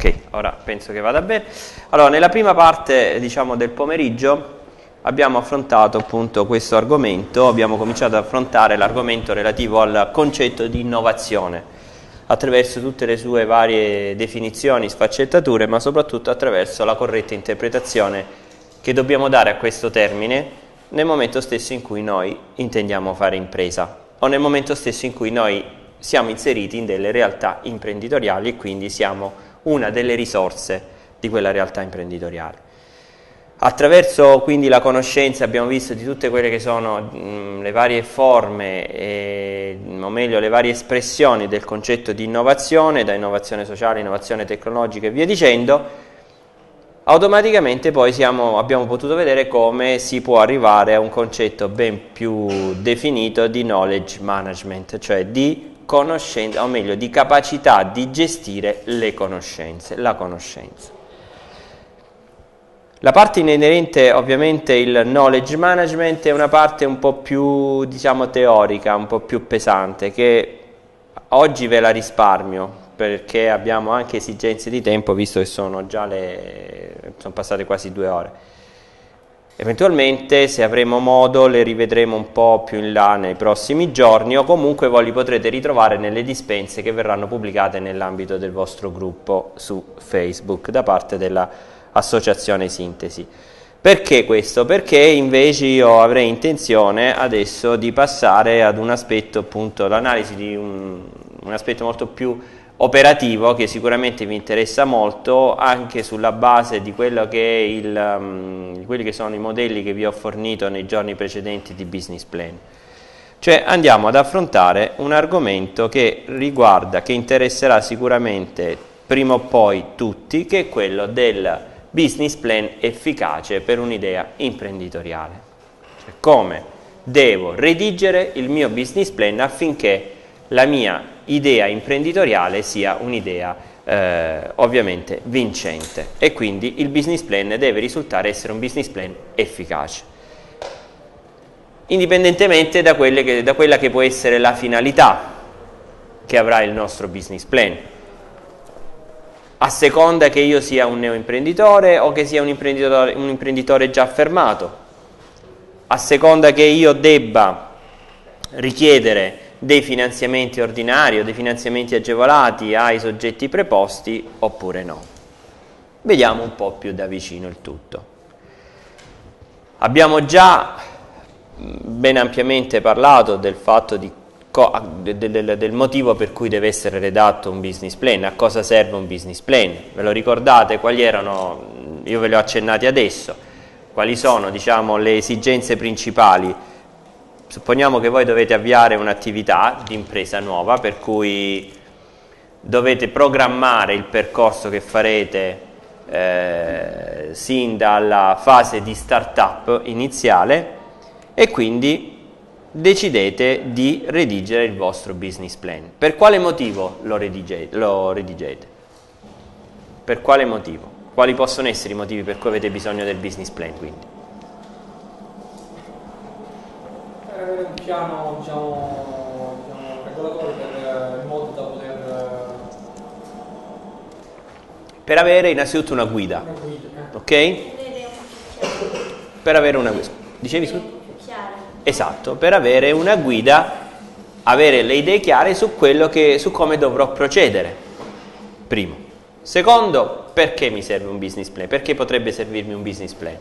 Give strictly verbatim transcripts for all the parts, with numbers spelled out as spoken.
Ok, ora penso che vada bene. Allora, nella prima parte, diciamo, del pomeriggio abbiamo affrontato appunto questo argomento, abbiamo cominciato ad affrontare l'argomento relativo al concetto di innovazione, attraverso tutte le sue varie definizioni, sfaccettature, ma soprattutto attraverso la corretta interpretazione che dobbiamo dare a questo termine nel momento stesso in cui noi intendiamo fare impresa, o nel momento stesso in cui noi siamo inseriti in delle realtà imprenditoriali e quindi siamo una delle risorse di quella realtà imprenditoriale. Attraverso quindi la conoscenza abbiamo visto di tutte quelle che sono mh, le varie forme, e, o meglio le varie espressioni del concetto di innovazione, da innovazione sociale, innovazione tecnologica e via dicendo. Automaticamente poi siamo, abbiamo potuto vedere come si può arrivare a un concetto ben più definito di knowledge management, cioè di conoscenza, o meglio di capacità di gestire le conoscenze, la conoscenza. La parte inerente ovviamente il knowledge management è una parte un po' più, diciamo, teorica, un po' più pesante, che oggi ve la risparmio perché abbiamo anche esigenze di tempo, visto che sono già le sono passate quasi due ore. Eventualmente, se avremo modo, le rivedremo un po' più in là nei prossimi giorni, o comunque voi li potrete ritrovare nelle dispense che verranno pubblicate nell'ambito del vostro gruppo su Facebook da parte dell'Associazione Sintesi. Perché questo? Perché invece io avrei intenzione adesso di passare ad un aspetto, appunto, l'analisi di un, un aspetto molto più operativo che sicuramente vi interessa molto, anche sulla base di quello che è il, um, quelli che sono i modelli che vi ho fornito nei giorni precedenti di business plan. Cioè andiamo ad affrontare un argomento che riguarda, che interesserà sicuramente prima o poi tutti, che è quello del business plan efficace per un'idea imprenditoriale. Cioè, come devo redigere il mio business plan affinché la mia idea imprenditoriale sia un'idea eh, ovviamente vincente, e quindi il business plan deve risultare essere un business plan efficace, indipendentemente da, quelle che, da quella che può essere la finalità che avrà il nostro business plan, a seconda che io sia un neoimprenditore o che sia un imprenditore, un imprenditore già affermato, a seconda che io debba richiedere dei finanziamenti ordinari o dei finanziamenti agevolati ai soggetti preposti oppure no. Vediamo un po' più da vicino il tutto. Abbiamo già ben ampiamente parlato del fatto di del, del, del motivo per cui deve essere redatto un business plan, a cosa serve un business plan. Ve lo ricordate? Quali erano? Io ve li ho accennati adesso. Quali sono, diciamo, le esigenze principali? Supponiamo che voi dovete avviare un'attività di impresa nuova, per cui dovete programmare il percorso che farete eh, sin dalla fase di start-up iniziale, e quindi decidete di redigere il vostro business plan. Per quale motivo lo redigete? Lo redigete? Per quale motivo? Quali possono essere i motivi per cui avete bisogno del business plan, quindi? Un piano, diciamo, diciamo regolatore per in modo da poter per avere innanzitutto una guida, una guida, eh. ok? Per avere una guida, dicevi su? Esatto, per avere una guida, avere le idee chiare su quello che, su come dovrò procedere. Primo. Secondo, perché mi serve un business plan? Perché potrebbe servirmi un business plan?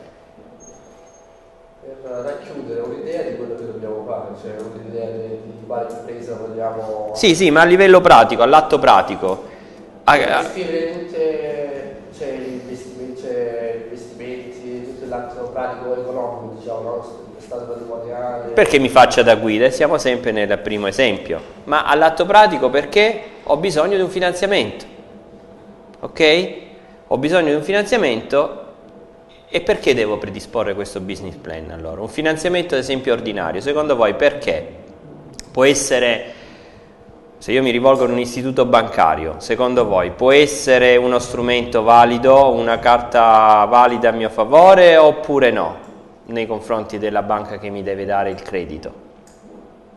Per racchiudere un'idea di quello che dobbiamo fare, cioè un'idea di, di quale impresa vogliamo... Sì, sì, ma a livello pratico, all'atto pratico. Per scrivere tutte, cioè, gli investimenti, cioè, investimenti, tutto l'atto pratico economico, diciamo, no? Stato patrimoniale... Perché mi faccia da guida? Siamo sempre nel primo esempio. Ma all'atto pratico perché ho bisogno di un finanziamento. Ok? Ho bisogno di un finanziamento. E perché devo predisporre questo business plan allora? Un finanziamento ad esempio ordinario, secondo voi perché? Può essere, se io mi rivolgo ad un istituto bancario, secondo voi può essere uno strumento valido, una carta valida a mio favore oppure no, nei confronti della banca che mi deve dare il credito?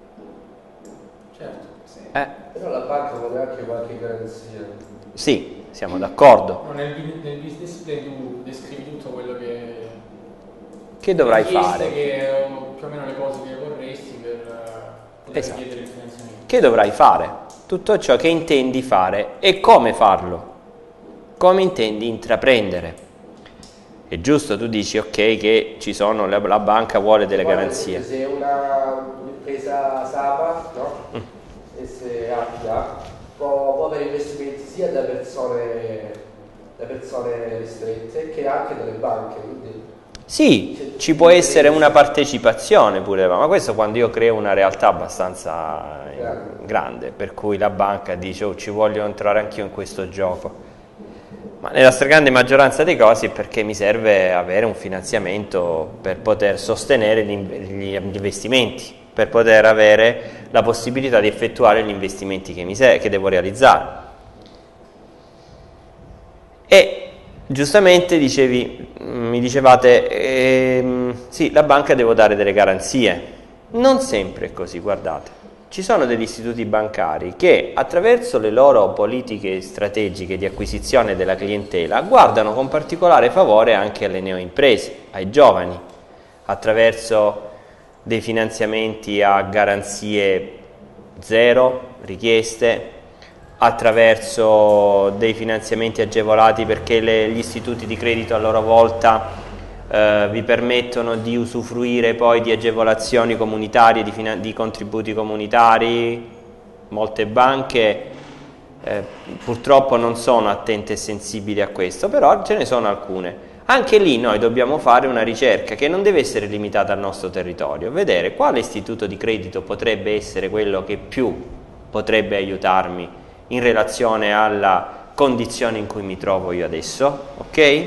Certo, sì. Eh? Però la banca vuole anche qualche garanzia. Sì. siamo d'accordo. Nel, nel business plan tu descrivi tutto quello che, che dovrai fare. Che, più o meno le cose che vorresti per poter esatto. chiedere il finanziamento. Che dovrai fare, tutto ciò che intendi fare e come farlo, come intendi intraprendere. È giusto, tu dici ok che ci sono, la, la banca vuole delle Guarda, garanzie. Se una un'impresa SAPA, no? Mm. S H A, può, può avere investimenti sia da persone, da persone ristrette che anche dalle banche. Quindi sì, ci può essere una partecipazione pure, ma questo quando io creo una realtà abbastanza grande, grande per cui la banca dice oh, ci voglio entrare anch'io in questo gioco. Ma nella stragrande maggioranza dei casi è perché mi serve avere un finanziamento per poter sostenere gli investimenti, per poter avere la possibilità di effettuare gli investimenti che, mi se- che devo realizzare. E giustamente dicevi, mi dicevate, ehm, sì, la banca deve dare delle garanzie. Non sempre è così, guardate. Ci sono degli istituti bancari che attraverso le loro politiche strategiche di acquisizione della clientela guardano con particolare favore anche alle neoimprese, ai giovani, attraverso dei finanziamenti a garanzie zero richieste, attraverso dei finanziamenti agevolati perché le, gli istituti di credito a loro volta eh, vi permettono di usufruire poi di agevolazioni comunitarie, di, di contributi comunitari. Molte banche eh, purtroppo non sono attente e sensibili a questo, però ce ne sono alcune. Anche lì noi dobbiamo fare una ricerca che non deve essere limitata al nostro territorio, vedere quale istituto di credito potrebbe essere quello che più potrebbe aiutarmi in relazione alla condizione in cui mi trovo io adesso, ok?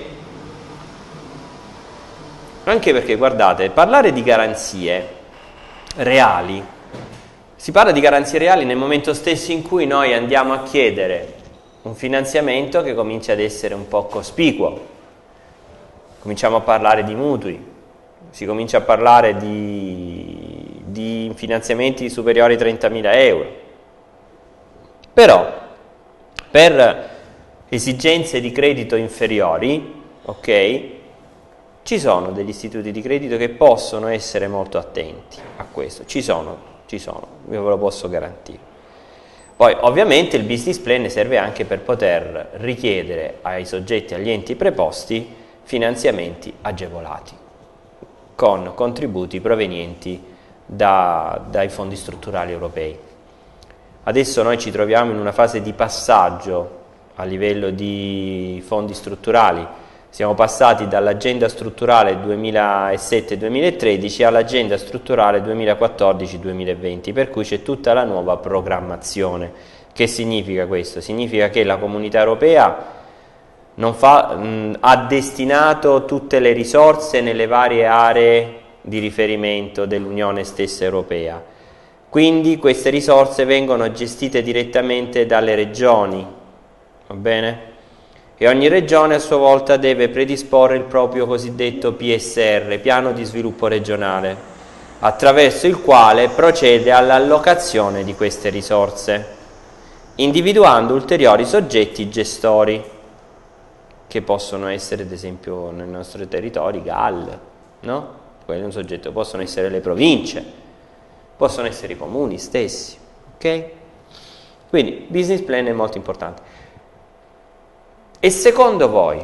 Anche perché, guardate, parlare di garanzie reali, si parla di garanzie reali nel momento stesso in cui noi andiamo a chiedere un finanziamento che comincia ad essere un po' cospicuo. Cominciamo a parlare di mutui, si comincia a parlare di, di finanziamenti superiori ai trentamila euro. Però, per esigenze di credito inferiori, ok, ci sono degli istituti di credito che possono essere molto attenti a questo. Ci sono, ci sono, io ve lo posso garantire. Poi, ovviamente, il business plan serve anche per poter richiedere ai soggetti, agli enti preposti, finanziamenti agevolati con contributi provenienti da, dai fondi strutturali europei. Adesso noi ci troviamo in una fase di passaggio a livello di fondi strutturali, siamo passati dall'agenda strutturale duemilasette duemilatredici all'agenda strutturale duemilaquattordici duemilaventi, per cui c'è tutta la nuova programmazione. Che significa questo? Significa che la Comunità Europea non fa, mh, ha destinato tutte le risorse nelle varie aree di riferimento dell'Unione stessa europea. Quindi queste risorse vengono gestite direttamente dalle regioni, va bene? E ogni regione a sua volta deve predisporre il proprio cosiddetto P S R, Piano di Sviluppo Regionale, attraverso il quale procede all'allocazione di queste risorse, individuando ulteriori soggetti gestori, che possono essere ad esempio nel nostro territorio G A L, no? Quello è un soggetto, possono essere le province, possono essere i comuni stessi, ok? Quindi business plan è molto importante. E secondo voi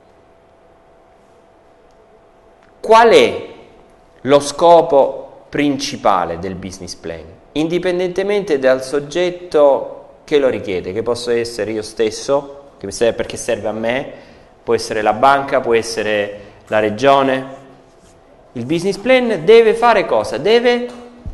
qual è lo scopo principale del business plan? Indipendentemente dal soggetto che lo richiede, che posso essere io stesso, che serve perché serve a me, può essere la banca, può essere la regione. Il business plan deve fare cosa? Deve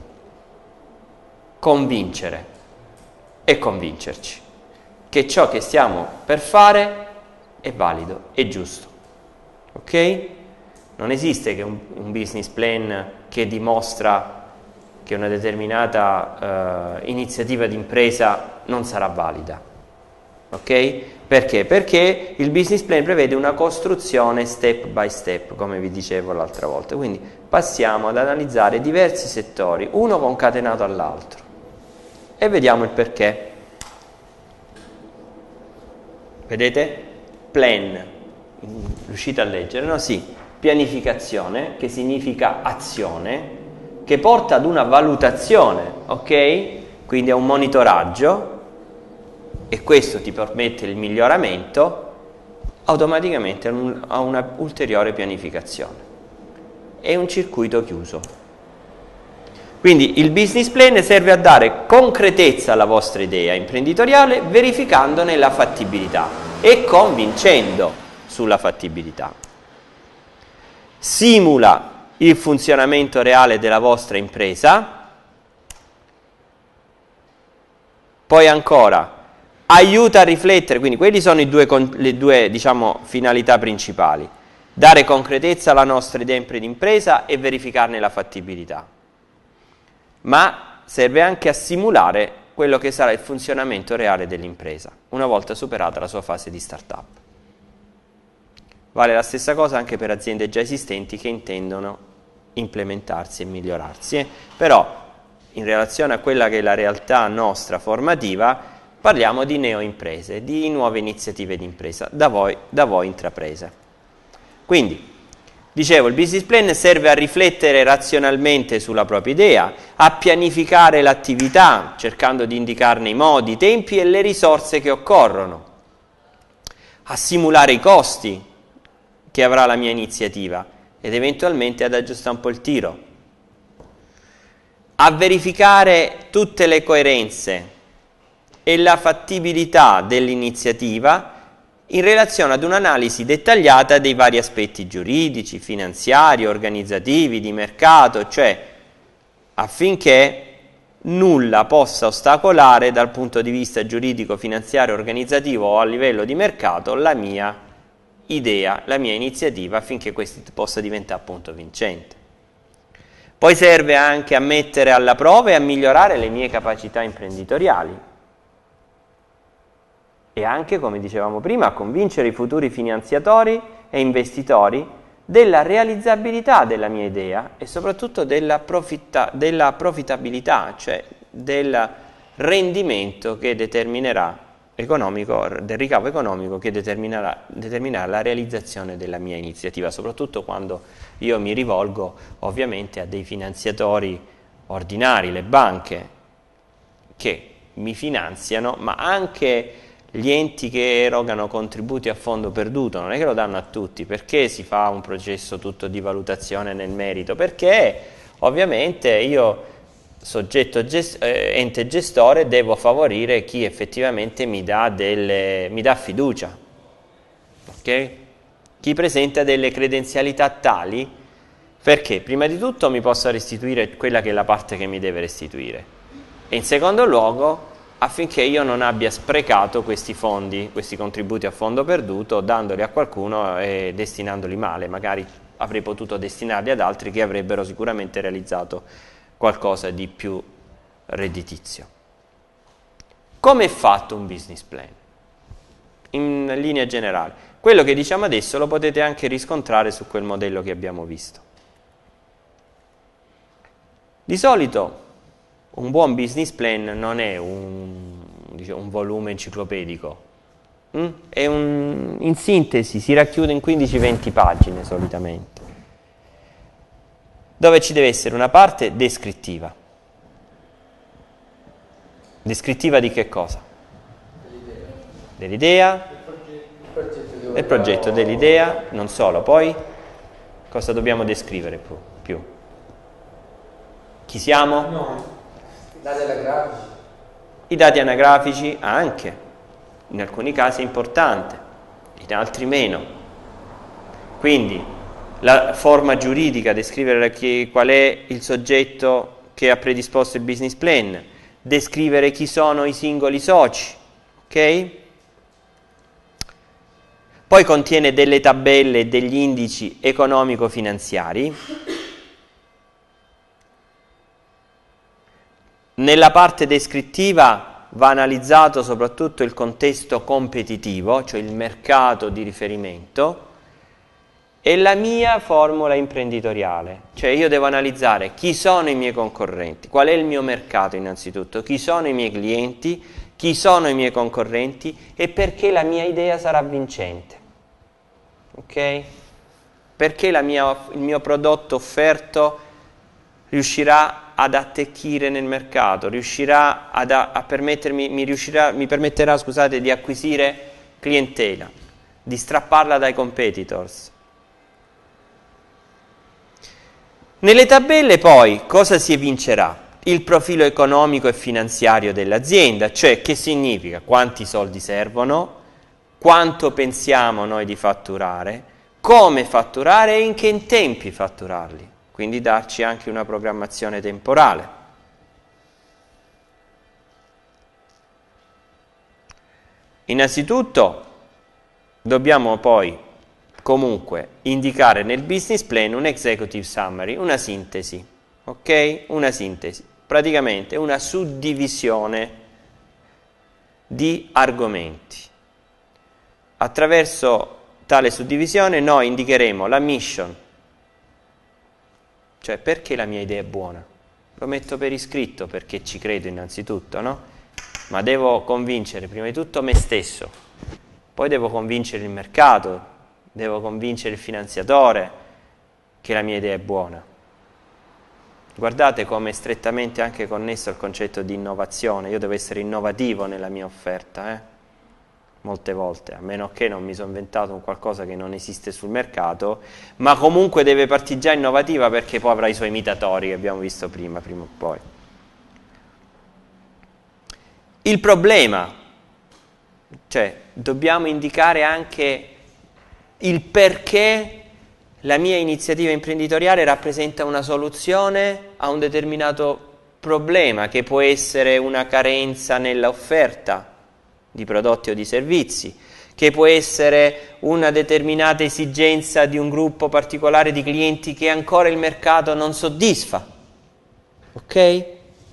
convincere e convincerci che ciò che stiamo per fare è valido, è giusto. Ok? Non esiste che un, un business plan che dimostra che una determinata uh, iniziativa di impresa non sarà valida. Ok? Perché? Perché il business plan prevede una costruzione step by step, come vi dicevo l'altra volta. Quindi passiamo ad analizzare diversi settori, uno concatenato all'altro, e vediamo il perché. Vedete? Plan, riuscite a leggere, no? Sì, pianificazione, che significa azione, che porta ad una valutazione, ok? Quindi a un monitoraggio, e questo ti permette il miglioramento, automaticamente a una ulteriore pianificazione. È un circuito chiuso. Quindi il business plan serve a dare concretezza alla vostra idea imprenditoriale, verificandone la fattibilità e convincendo sulla fattibilità. Simula il funzionamento reale della vostra impresa. Poi ancora, aiuta a riflettere, quindi quelli sono i due, le due diciamo, finalità principali. Dare concretezza alla nostra idea di impresa e verificarne la fattibilità. Ma serve anche a simulare quello che sarà il funzionamento reale dell'impresa, una volta superata la sua fase di start-up. Vale la stessa cosa anche per aziende già esistenti che intendono implementarsi e migliorarsi. Eh? Però, in relazione a quella che è la realtà nostra formativa, parliamo di neoimprese, di nuove iniziative di impresa, da voi, da voi intraprese. Quindi, dicevo, il business plan serve a riflettere razionalmente sulla propria idea, a pianificare l'attività, cercando di indicarne i modi, i tempi e le risorse che occorrono, a simulare i costi che avrà la mia iniziativa ed eventualmente ad aggiustare un po' il tiro, a verificare tutte le coerenze e la fattibilità dell'iniziativa in relazione ad un'analisi dettagliata dei vari aspetti giuridici, finanziari, organizzativi, di mercato, cioè affinché nulla possa ostacolare dal punto di vista giuridico, finanziario, organizzativo o a livello di mercato la mia idea, la mia iniziativa, affinché questa possa diventare appunto vincente. Poi serve anche a mettere alla prova e a migliorare le mie capacità imprenditoriali e anche, come dicevamo prima, a convincere i futuri finanziatori e investitori della realizzabilità della mia idea e soprattutto della, profitta- della profittabilità, cioè del rendimento che determinerà economico, del ricavo economico che determinerà, determinerà la realizzazione della mia iniziativa, soprattutto quando io mi rivolgo ovviamente a dei finanziatori ordinari, le banche, che mi finanziano, ma anche gli enti che erogano contributi a fondo perduto, non è che lo danno a tutti. Perché si fa un processo tutto di valutazione nel merito? Perché ovviamente io, soggetto gest- eh, ente gestore, devo favorire chi effettivamente mi dà, delle, mi dà fiducia, ok? Chi presenta delle credenzialità tali perché prima di tutto mi possa restituire quella che è la parte che mi deve restituire e in secondo luogo affinché io non abbia sprecato questi fondi, questi contributi a fondo perduto, dandoli a qualcuno e destinandoli male. Magari avrei potuto destinarli ad altri che avrebbero sicuramente realizzato qualcosa di più redditizio. Come è fatto un business plan? In linea generale, quello che diciamo adesso lo potete anche riscontrare su quel modello che abbiamo visto. Di solito un buon business plan non è un, diciamo, un volume enciclopedico, mm? È un, in sintesi si racchiude in quindici venti pagine solitamente, dove ci deve essere una parte descrittiva. Descrittiva di che cosa? Dell'idea, del progetto, dell'idea, non solo. Poi cosa dobbiamo descrivere più? più? Chi siamo? No. Dati anagrafici. I dati anagrafici anche, in alcuni casi è importante, in altri meno. Quindi la forma giuridica, descrivere chi, qual è il soggetto che ha predisposto il business plan, descrivere chi sono i singoli soci, ok? Poi contiene delle tabelle e degli indici economico-finanziari. Nella parte descrittiva va analizzato soprattutto il contesto competitivo, cioè il mercato di riferimento, e la mia formula imprenditoriale, cioè io devo analizzare chi sono i miei concorrenti, qual è il mio mercato innanzitutto, chi sono i miei clienti, chi sono i miei concorrenti e perché la mia idea sarà vincente. Ok? Perché la mia, il mio prodotto offerto riuscirà ad attecchire nel mercato, riuscirà ad, a permettermi, mi, riuscirà, mi permetterà, scusate, di acquisire clientela, di strapparla dai competitors. Nelle tabelle poi cosa si evincerà? Il profilo economico e finanziario dell'azienda, cioè che significa quanti soldi servono, quanto pensiamo noi di fatturare, come fatturare e in che tempi fatturarli, quindi darci anche una programmazione temporale. Innanzitutto dobbiamo poi comunque indicare nel business plan un executive summary, una sintesi, ok? Una sintesi, praticamente una suddivisione di argomenti. Attraverso tale suddivisione noi indicheremo la mission, cioè perché la mia idea è buona. Lo metto per iscritto perché ci credo innanzitutto, no? Ma devo convincere prima di tutto me stesso, poi devo convincere il mercato, devo convincere il finanziatore che la mia idea è buona. Guardate come è strettamente anche connesso al concetto di innovazione. Io devo essere innovativo nella mia offerta, eh? Molte volte, a meno che non mi sono inventato un qualcosa che non esiste sul mercato, ma comunque deve partire già innovativa perché poi avrà i suoi imitatori che abbiamo visto prima, prima o poi. Il problema, cioè dobbiamo indicare anche il perché la mia iniziativa imprenditoriale rappresenta una soluzione a un determinato problema, che può essere una carenza nell'offerta di prodotti o di servizi, che può essere una determinata esigenza di un gruppo particolare di clienti che ancora il mercato non soddisfa. Ok?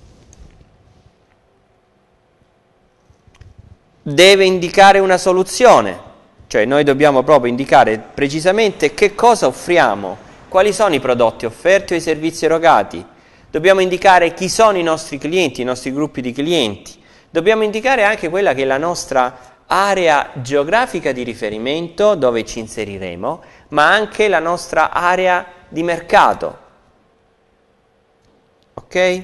Deve indicare una soluzione, cioè noi dobbiamo proprio indicare precisamente che cosa offriamo, quali sono i prodotti offerti o i servizi erogati. Dobbiamo indicare chi sono i nostri clienti, i nostri gruppi di clienti. Dobbiamo indicare anche quella che è la nostra area geografica di riferimento, dove ci inseriremo, ma anche la nostra area di mercato. Ok?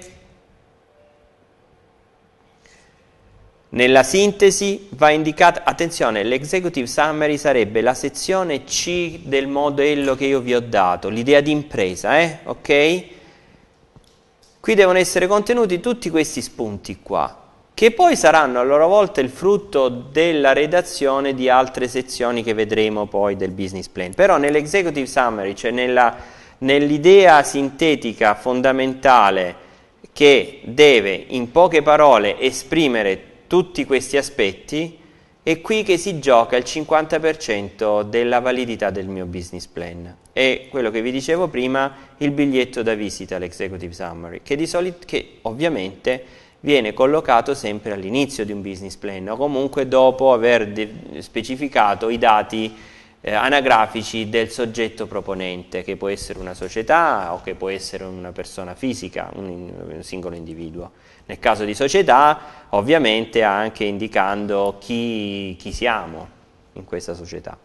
Nella sintesi va indicata, attenzione, l'executive summary sarebbe la sezione C del modello che io vi ho dato, l'idea di impresa, eh? Ok? Qui devono essere contenuti tutti questi spunti qua, che poi saranno a loro volta il frutto della redazione di altre sezioni che vedremo poi del business plan. Però nell'executive summary, cioè nella, nell'idea sintetica fondamentale che deve in poche parole esprimere tutti questi aspetti, è qui che si gioca il cinquanta per cento della validità del mio business plan. E quello che vi dicevo prima, il biglietto da visita, l'executive summary, che, di solito, che ovviamente viene collocato sempre all'inizio di un business plan o comunque dopo aver specificato i dati eh, anagrafici del soggetto proponente, che può essere una società o che può essere una persona fisica, un, un singolo individuo. Nel caso di società, ovviamente anche indicando chi, chi siamo in questa società.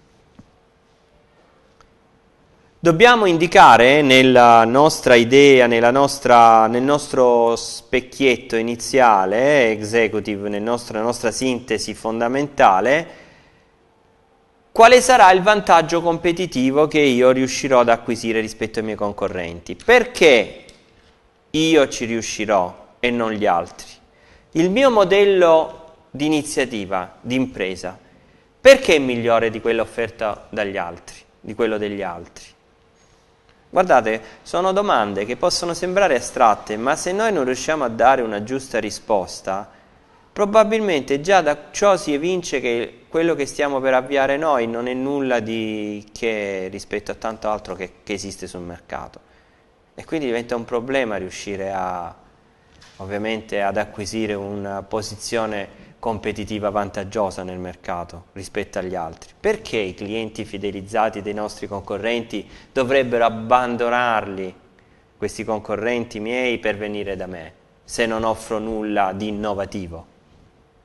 Dobbiamo indicare nella nostra idea, nella nostra, nel nostro specchietto iniziale, executive, nel nostro, nella nostra sintesi fondamentale, quale sarà il vantaggio competitivo che io riuscirò ad acquisire rispetto ai miei concorrenti. Perché io ci riuscirò e non gli altri? Il mio modello di iniziativa, di impresa, perché è migliore di quello offerto dagli altri, di quello degli altri? Guardate, sono domande che possono sembrare astratte, ma se noi non riusciamo a dare una giusta risposta, probabilmente già da ciò si evince che quello che stiamo per avviare noi non è nulla di che rispetto a tanto altro che, che esiste sul mercato. E quindi diventa un problema riuscire a, ovviamente, ad acquisire una posizione competitiva vantaggiosa nel mercato rispetto agli altri. Perché i clienti fidelizzati dei nostri concorrenti dovrebbero abbandonarli, questi concorrenti miei, per venire da me, se non offro nulla di innovativo?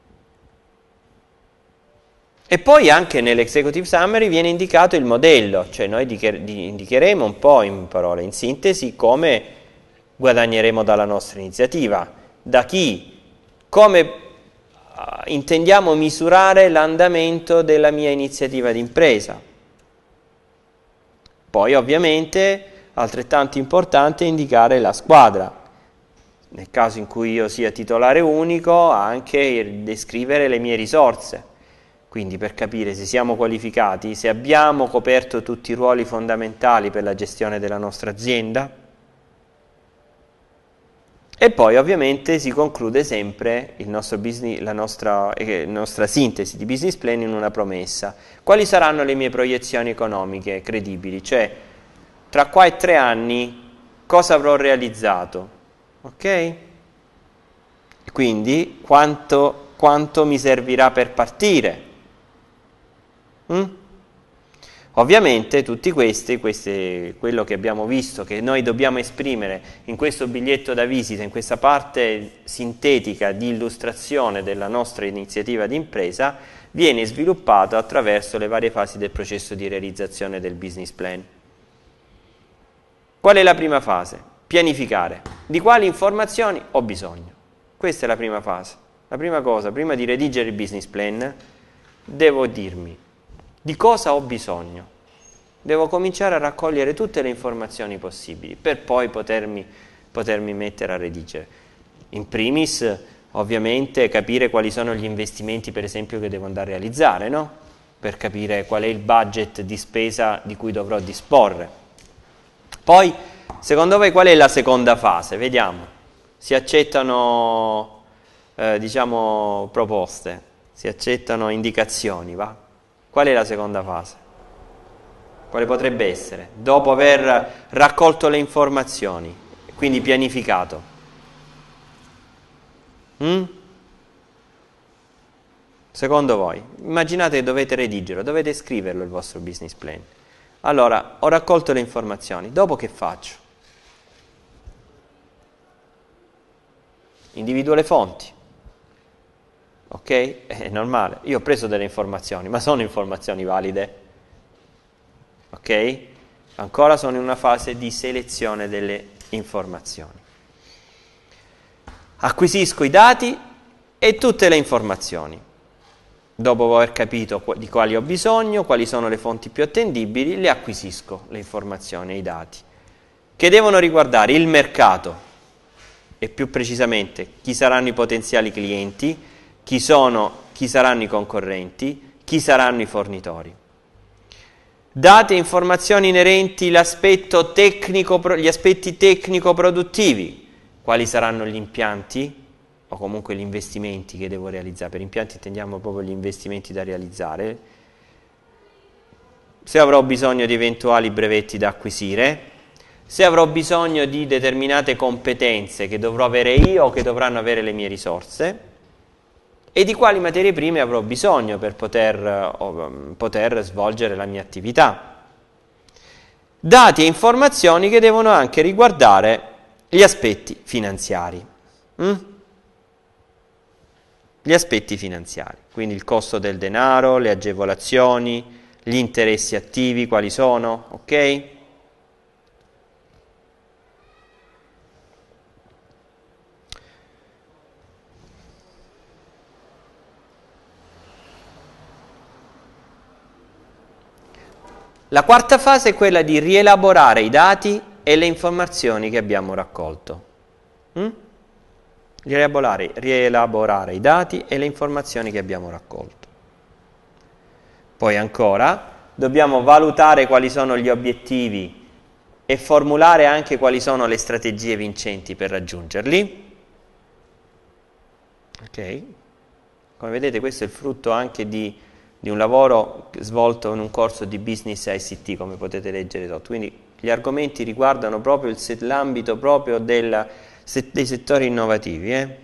E poi anche nell'executive summary viene indicato il modello, cioè noi indicheremo un po' in parole, in sintesi, come guadagneremo dalla nostra iniziativa, da chi, come uh, intendiamo misurare l'andamento della mia iniziativa d'impresa. Poi ovviamente altrettanto importante è indicare la squadra, nel caso in cui io sia titolare unico anche descrivere le mie risorse. Quindi per capire se siamo qualificati, se abbiamo coperto tutti i ruoli fondamentali per la gestione della nostra azienda. E poi ovviamente si conclude sempre il nostro business, la nostra, eh, nostra sintesi di business plan in una promessa. Quali saranno le mie proiezioni economiche credibili? Cioè, tra qua e tre anni cosa avrò realizzato? Ok? Quindi quanto, quanto mi servirà per partire? Mm? Ovviamente tutti questi, questi, quello che abbiamo visto, che noi dobbiamo esprimere in questo biglietto da visita, in questa parte sintetica di illustrazione della nostra iniziativa di impresa, viene sviluppato attraverso le varie fasi del processo di realizzazione del business plan. Qual è la prima fase? Pianificare. Di quali informazioni ho bisogno? Questa è la prima fase. La prima cosa, prima di redigere il business plan, devo dirmi di cosa ho bisogno. Devo cominciare a raccogliere tutte le informazioni possibili per poi potermi, potermi mettere a redigere. In primis, ovviamente, capire quali sono gli investimenti, per esempio, che devo andare a realizzare, no? Per capire qual è il budget di spesa di cui dovrò disporre. Poi, secondo voi, qual è la seconda fase? Vediamo. Si accettano, eh, diciamo, proposte, si accettano indicazioni, va? Qual è la seconda fase? Quale potrebbe essere? Dopo aver raccolto le informazioni, quindi pianificato. Mm? Secondo voi? Immaginate che dovete redigerlo, dovete scriverlo il vostro business plan. Allora, ho raccolto le informazioni, dopo che faccio? Individuo le fonti. Ok? È normale. Io ho preso delle informazioni, ma sono informazioni valide? Ok? Ancora sono in una fase di selezione delle informazioni. Acquisisco i dati e tutte le informazioni. Dopo aver capito di quali ho bisogno, quali sono le fonti più attendibili, le acquisisco, le informazioni e i dati, che devono riguardare il mercato e più precisamente chi saranno i potenziali clienti, chi sono, chi saranno i concorrenti, chi saranno i fornitori. Date e informazioni inerenti l'aspetto tecnico, gli aspetti tecnico-produttivi, quali saranno gli impianti o comunque gli investimenti che devo realizzare. Per impianti intendiamo proprio gli investimenti da realizzare, se avrò bisogno di eventuali brevetti da acquisire, se avrò bisogno di determinate competenze che dovrò avere io o che dovranno avere le mie risorse, e di quali materie prime avrò bisogno per poter, poter svolgere la mia attività. Dati e informazioni che devono anche riguardare gli aspetti finanziari. Mm? Gli aspetti finanziari, quindi il costo del denaro, le agevolazioni, gli interessi attivi, quali sono, ok? La quarta fase è quella di rielaborare i dati e le informazioni che abbiamo raccolto. Mm? Rielaborare, rielaborare i dati e le informazioni che abbiamo raccolto. Poi ancora dobbiamo valutare quali sono gli obiettivi e formulare anche quali sono le strategie vincenti per raggiungerli. Ok? Come vedete, questo è il frutto anche di di un lavoro svolto in un corso di Business I C T, come potete leggere sotto. Quindi gli argomenti riguardano proprio il, l'ambito proprio del, dei settori innovativi. Eh?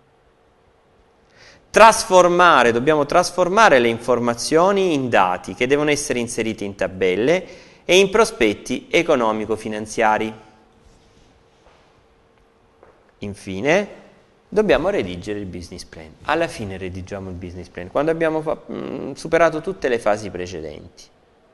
Trasformare, dobbiamo trasformare le informazioni in dati che devono essere inseriti in tabelle e in prospetti economico-finanziari. Infine, dobbiamo redigere il business plan. Alla fine redigiamo il business plan, quando abbiamo fa- mh, superato tutte le fasi precedenti.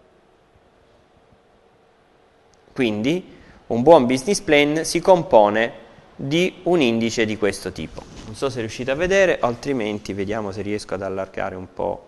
Quindi un buon business plan si compone di un indice di questo tipo. Non so se riuscite a vedere, altrimenti vediamo se riesco ad allargare un po'.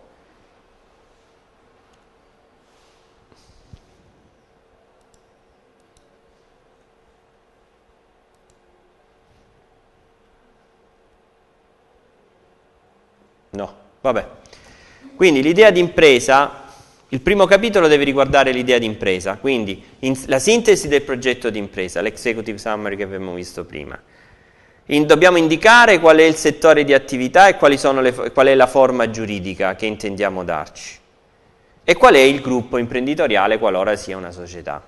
No, vabbè. Quindi l'idea di impresa, il primo capitolo deve riguardare l'idea di impresa, quindi in, la sintesi del progetto di impresa, l'executive summary che abbiamo visto prima. In, dobbiamo indicare qual è il settore di attività e quali sono le, qual è la forma giuridica che intendiamo darci e qual è il gruppo imprenditoriale qualora sia una società.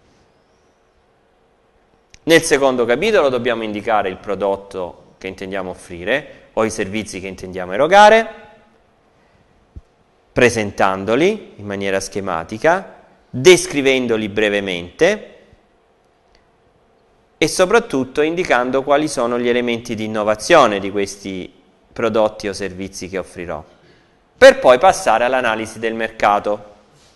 Nel secondo capitolo dobbiamo indicare il prodotto che intendiamo offrire o i servizi che intendiamo erogare, presentandoli in maniera schematica, descrivendoli brevemente e soprattutto indicando quali sono gli elementi di innovazione di questi prodotti o servizi che offrirò, per poi passare all'analisi del mercato.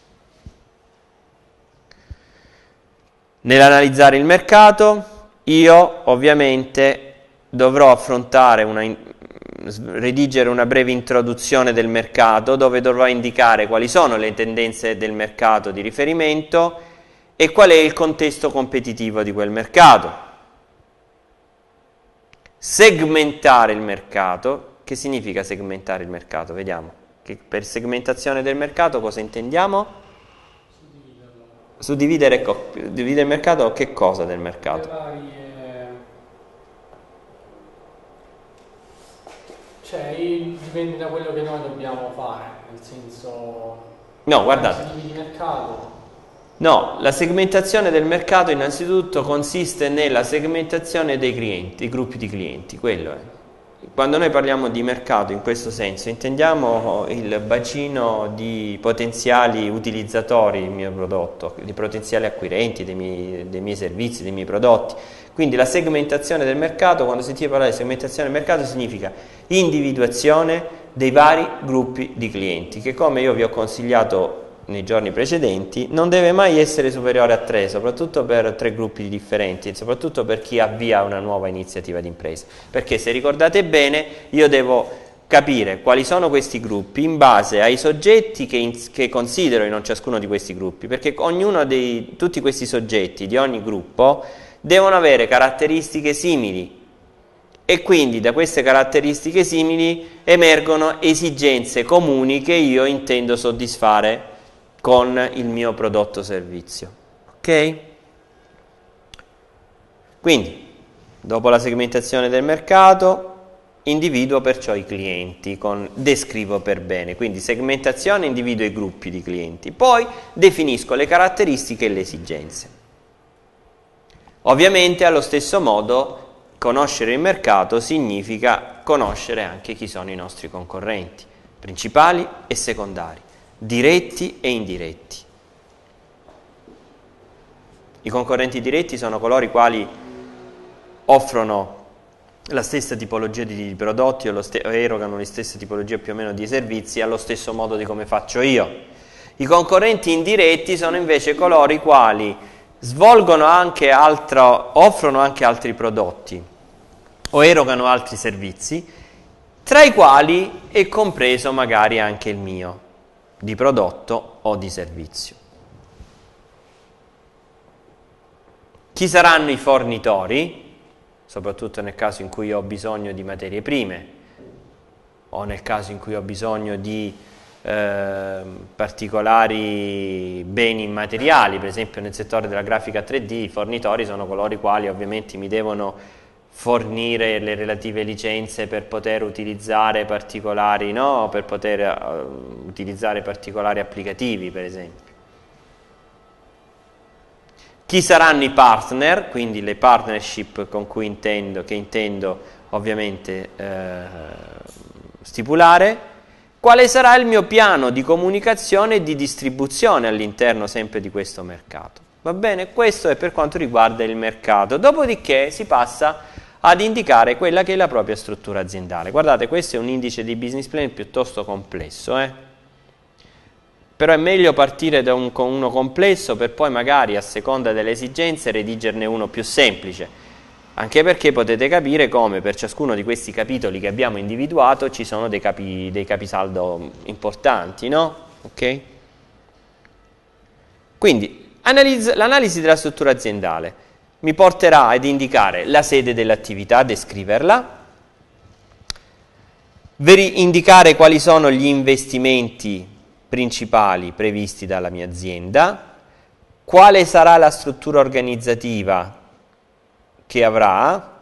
Nell'analizzare il mercato, io ovviamente dovrò affrontare una redigere una breve introduzione del mercato dove dovrò indicare quali sono le tendenze del mercato di riferimento e qual è il contesto competitivo di quel mercato. Segmentare il mercato. Che significa segmentare il mercato? Vediamo. Che per segmentazione del mercato cosa intendiamo? Suddividere, dividere il mercato, che cosa del mercato? Cioè, dipende da quello che noi dobbiamo fare, nel senso... No, guardate. Di mercato. No, la segmentazione del mercato innanzitutto consiste nella segmentazione dei clienti, dei gruppi di clienti, quello è. Quando noi parliamo di mercato in questo senso intendiamo il bacino di potenziali utilizzatori del mio prodotto, di potenziali acquirenti dei miei, dei miei servizi, dei miei prodotti. Quindi la segmentazione del mercato, quando sentite parlare di segmentazione del mercato, significa individuazione dei vari gruppi di clienti, che come io vi ho consigliato nei giorni precedenti, non deve mai essere superiore a tre, soprattutto per tre gruppi differenti, soprattutto per chi avvia una nuova iniziativa di impresa. Perché se ricordate bene, io devo capire quali sono questi gruppi in base ai soggetti che, in, che considero in ciascuno di questi gruppi, perché ognuno dei, tutti questi soggetti di ogni gruppo devono avere caratteristiche simili e quindi da queste caratteristiche simili emergono esigenze comuni che io intendo soddisfare con il mio prodotto o servizio. Ok? Quindi, dopo la segmentazione del mercato, individuo perciò i clienti, con, descrivo per bene. Quindi segmentazione, individuo i gruppi di clienti. Poi definisco le caratteristiche e le esigenze. Ovviamente, allo stesso modo, conoscere il mercato significa conoscere anche chi sono i nostri concorrenti, principali e secondari, diretti e indiretti. I concorrenti diretti sono coloro i quali offrono la stessa tipologia di prodotti o, lo st- o erogano le stesse tipologie più o meno di servizi allo stesso modo di come faccio io. I concorrenti indiretti sono invece coloro i quali svolgono anche altro, offrono anche altri prodotti o erogano altri servizi, tra i quali è compreso magari anche il mio, di prodotto o di servizio. Chi saranno i fornitori? Soprattutto nel caso in cui ho bisogno di materie prime o nel caso in cui ho bisogno di eh, particolari beni immateriali, per esempio nel settore della grafica tre D, i fornitori sono coloro i quali ovviamente mi devono fornire le relative licenze per poter utilizzare particolari, no? Per poter uh, utilizzare particolari applicativi, per esempio. Chi saranno i partner, quindi le partnership con cui intendo, che intendo ovviamente eh, stipulare, quale sarà il mio piano di comunicazione e di distribuzione all'interno sempre di questo mercato. Va bene? Questo è per quanto riguarda il mercato. Dopodiché si passa ad indicare quella che è la propria struttura aziendale. Guardate, questo è un indice di business plan piuttosto complesso, eh? Però è meglio partire da un, con uno complesso per poi magari a seconda delle esigenze redigerne uno più semplice, anche perché potete capire come per ciascuno di questi capitoli che abbiamo individuato ci sono dei, capi, dei capisaldo importanti, no? Ok? Quindi l'analisi della struttura aziendale mi porterà ad indicare la sede dell'attività, descriverla, indicare quali sono gli investimenti principali previsti dalla mia azienda, quale sarà la struttura organizzativa che avrà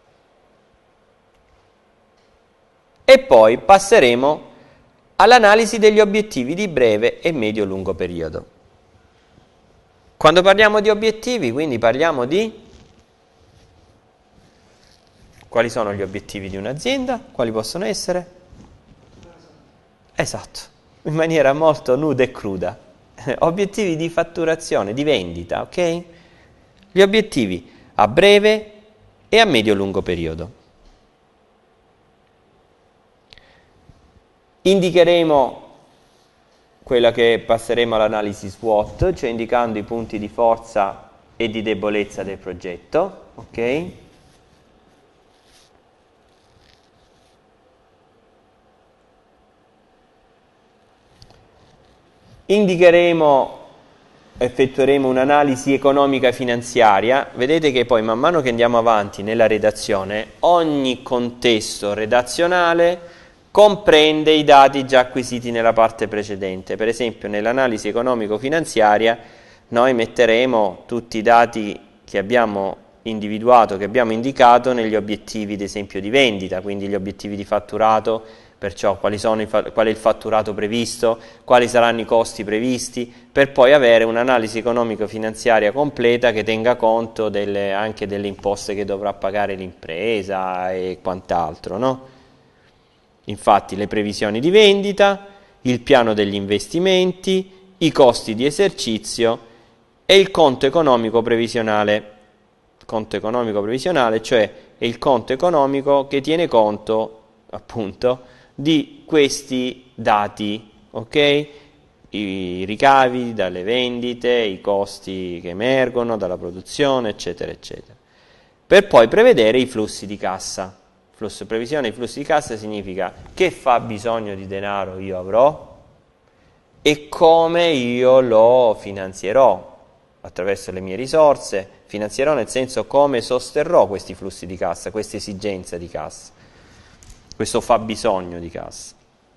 e poi passeremo all'analisi degli obiettivi di breve e medio-lungo periodo. Quando parliamo di obiettivi, quindi parliamo di quali sono gli obiettivi di un'azienda, quali possono essere? Esatto, in maniera molto nuda e cruda. Obiettivi di fatturazione, di vendita, ok? Gli obiettivi a breve e a medio-lungo periodo. Indicheremo quella che passeremo all'analisi SWOT, cioè indicando i punti di forza e di debolezza del progetto, ok? Indicheremo, effettueremo un'analisi economica finanziaria. Vedete che poi man mano che andiamo avanti nella redazione, ogni contesto redazionale comprende i dati già acquisiti nella parte precedente. Per esempio nell'analisi economico-finanziaria noi metteremo tutti i dati che abbiamo individuato, che abbiamo indicato negli obiettivi ad esempio di vendita, quindi gli obiettivi di fatturato, perciò quali sono i, qual è il fatturato previsto, quali saranno i costi previsti, per poi avere un'analisi economico-finanziaria completa che tenga conto delle, anche delle imposte che dovrà pagare l'impresa e quant'altro, no? Infatti le previsioni di vendita, il piano degli investimenti, i costi di esercizio e il conto economico previsionale. Conto economico previsionale, cioè è il conto economico che tiene conto, appunto, di questi dati, ok? I ricavi dalle vendite, i costi che emergono dalla produzione, eccetera, eccetera. Per poi prevedere i flussi di cassa. Flusso previsione, i flussi di cassa significa che fabbisogno di denaro io avrò e come io lo finanzierò attraverso le mie risorse, finanzierò nel senso come sosterrò questi flussi di cassa, questa esigenza di cassa, questo fabbisogno di cassa.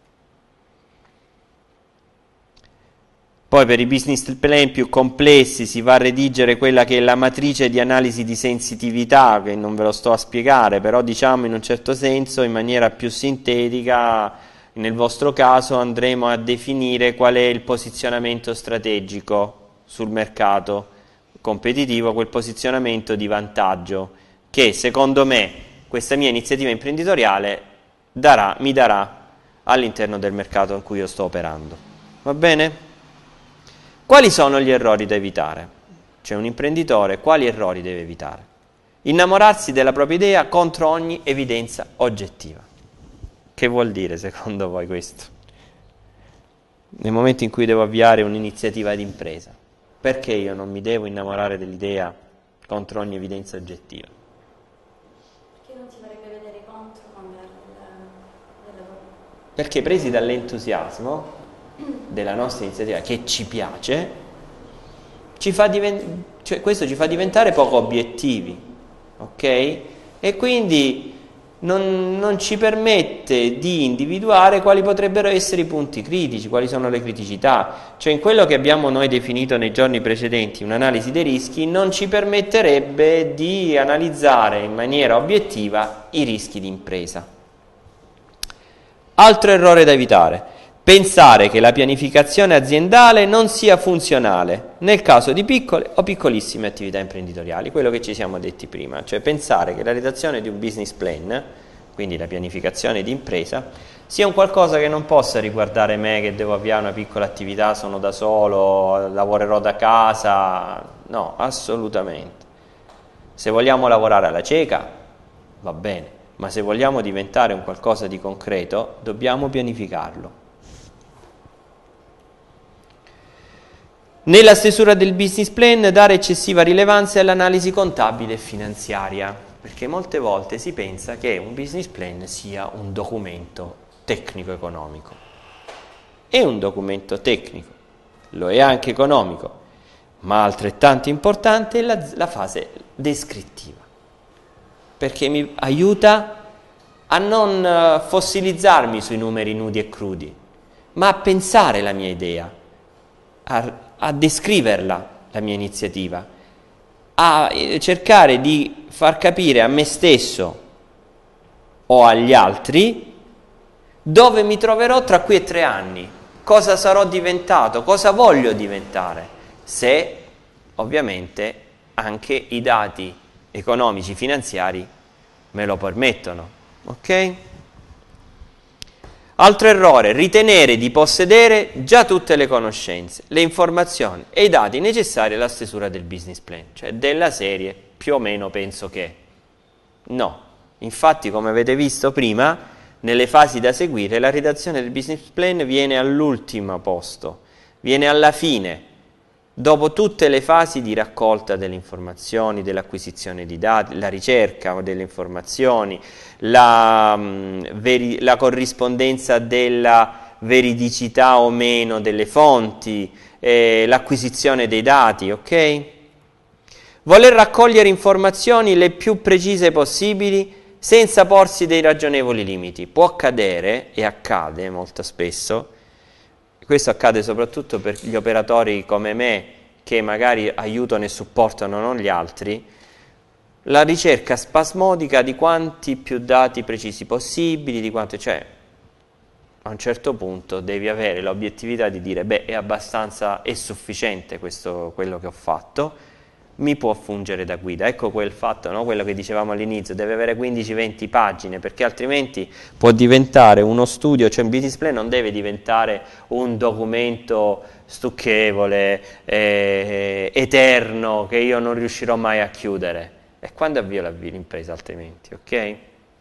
Poi per i business plan più complessi si va a redigere quella che è la matrice di analisi di sensitività, che non ve lo sto a spiegare, però diciamo in un certo senso, in maniera più sintetica, nel vostro caso andremo a definire qual è il posizionamento strategico sul mercato competitivo, quel posizionamento di vantaggio che secondo me questa mia iniziativa imprenditoriale darà, mi darà all'interno del mercato in cui io sto operando. Va bene? Quali sono gli errori da evitare? Cioè un imprenditore quali errori deve evitare? Innamorarsi della propria idea contro ogni evidenza oggettiva. Che vuol dire secondo voi questo? Nel momento in cui devo avviare un'iniziativa di impresa, perché io non mi devo innamorare dell'idea contro ogni evidenza oggettiva? Perché non si farebbe vedere contro magari del lavoro? Perché presi dall'entusiasmo della nostra iniziativa che ci piace, ci fa cioè questo ci fa diventare poco obiettivi, ok? E quindi non, non ci permette di individuare quali potrebbero essere i punti critici, quali sono le criticità. Cioè in quello che abbiamo noi definito nei giorni precedenti un'analisi dei rischi non ci permetterebbe di analizzare in maniera obiettiva i rischi di impresa. Altro errore da evitare: pensare che la pianificazione aziendale non sia funzionale nel caso di piccole o piccolissime attività imprenditoriali, quello che ci siamo detti prima, cioè pensare che la redazione di un business plan, quindi la pianificazione di impresa, sia un qualcosa che non possa riguardare me che devo avviare una piccola attività, sono da solo, lavorerò da casa, no, assolutamente. Se vogliamo lavorare alla cieca, va bene, ma se vogliamo diventare un qualcosa di concreto, dobbiamo pianificarlo. Nella stesura del business plan dare eccessiva rilevanza all'analisi contabile e finanziaria, perché molte volte si pensa che un business plan sia un documento tecnico-economico. È un documento tecnico, lo è anche economico, ma altrettanto importante è la, la fase descrittiva, perché mi aiuta a non fossilizzarmi sui numeri nudi e crudi, ma a pensare la mia idea, a, a descriverla, la mia iniziativa, a cercare di far capire a me stesso o agli altri dove mi troverò tra qui e tre anni, cosa sarò diventato, cosa voglio diventare, se ovviamente anche i dati economici, finanziari me lo permettono, ok? Altro errore, ritenere di possedere già tutte le conoscenze, le informazioni e i dati necessari alla stesura del business plan, cioè della serie più o meno penso che. No, infatti come avete visto prima, nelle fasi da seguire la redazione del business plan viene all'ultimo posto, viene alla fine, dopo tutte le fasi di raccolta delle informazioni, dell'acquisizione di dati, la ricerca delle informazioni, la, mh, veri, la corrispondenza della veridicità o meno delle fonti, eh, l'acquisizione dei dati, ok? Voler raccogliere informazioni le più precise possibili senza porsi dei ragionevoli limiti. Può accadere, e accade molto spesso, questo accade soprattutto per gli operatori come me, che magari aiutano e supportano non gli altri, la ricerca spasmodica di quanti più dati precisi possibili, di quanto, cioè a un certo punto devi avere l'obiettività di dire, beh, è abbastanza, è sufficiente questo, quello che ho fatto, mi può fungere da guida. Ecco quel fatto, no? Quello che dicevamo all'inizio, deve avere quindici venti pagine, perché altrimenti può diventare uno studio, cioè un business plan non deve diventare un documento stucchevole, eh, eterno, che io non riuscirò mai a chiudere. E quando avvio l'impresa altrimenti, ok?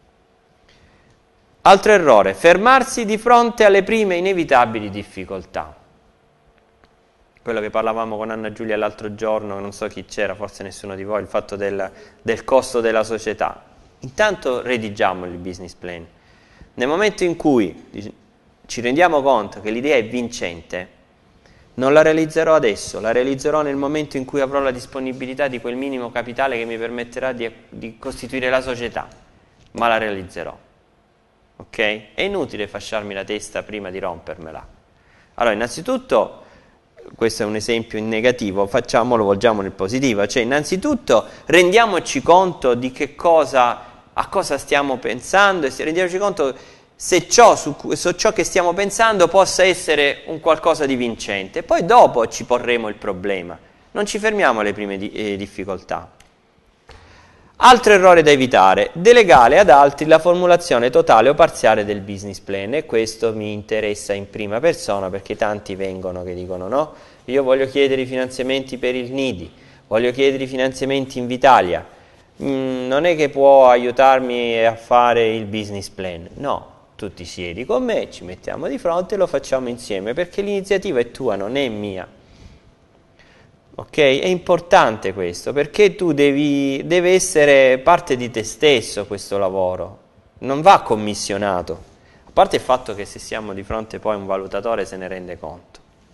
Altro errore, fermarsi di fronte alle prime inevitabili difficoltà. Quello che parlavamo con Anna Giulia l'altro giorno, non so chi c'era, forse nessuno di voi, il fatto del, del costo della società. Intanto redigiamo il business plan. Nel momento in cui ci rendiamo conto che l'idea è vincente, non la realizzerò adesso, la realizzerò nel momento in cui avrò la disponibilità di quel minimo capitale che mi permetterà di, di costituire la società, ma la realizzerò. Ok? È inutile fasciarmi la testa prima di rompermela. Allora, innanzitutto, questo è un esempio in negativo, facciamolo, volgiamo nel positivo, cioè innanzitutto rendiamoci conto di che cosa, a cosa stiamo pensando e rendiamoci conto se ciò, su, su ciò che stiamo pensando possa essere un qualcosa di vincente. Poi dopo ci porremo il problema, non ci fermiamo alle prime di, eh, difficoltà. Altro errore da evitare, delegare ad altri la formulazione totale o parziale del business plan, e questo mi interessa in prima persona perché tanti vengono che dicono no, io voglio chiedere i finanziamenti per il Nidi, voglio chiedere i finanziamenti in Vitalia, mm, non è che può aiutarmi a fare il business plan, no, tu ti siedi con me, ci mettiamo di fronte e lo facciamo insieme perché l'iniziativa è tua, non è mia. Ok? È importante questo, perché tu devi, deve essere parte di te stesso questo lavoro, non va commissionato, a parte il fatto che se siamo di fronte poi a un valutatore se ne rende conto.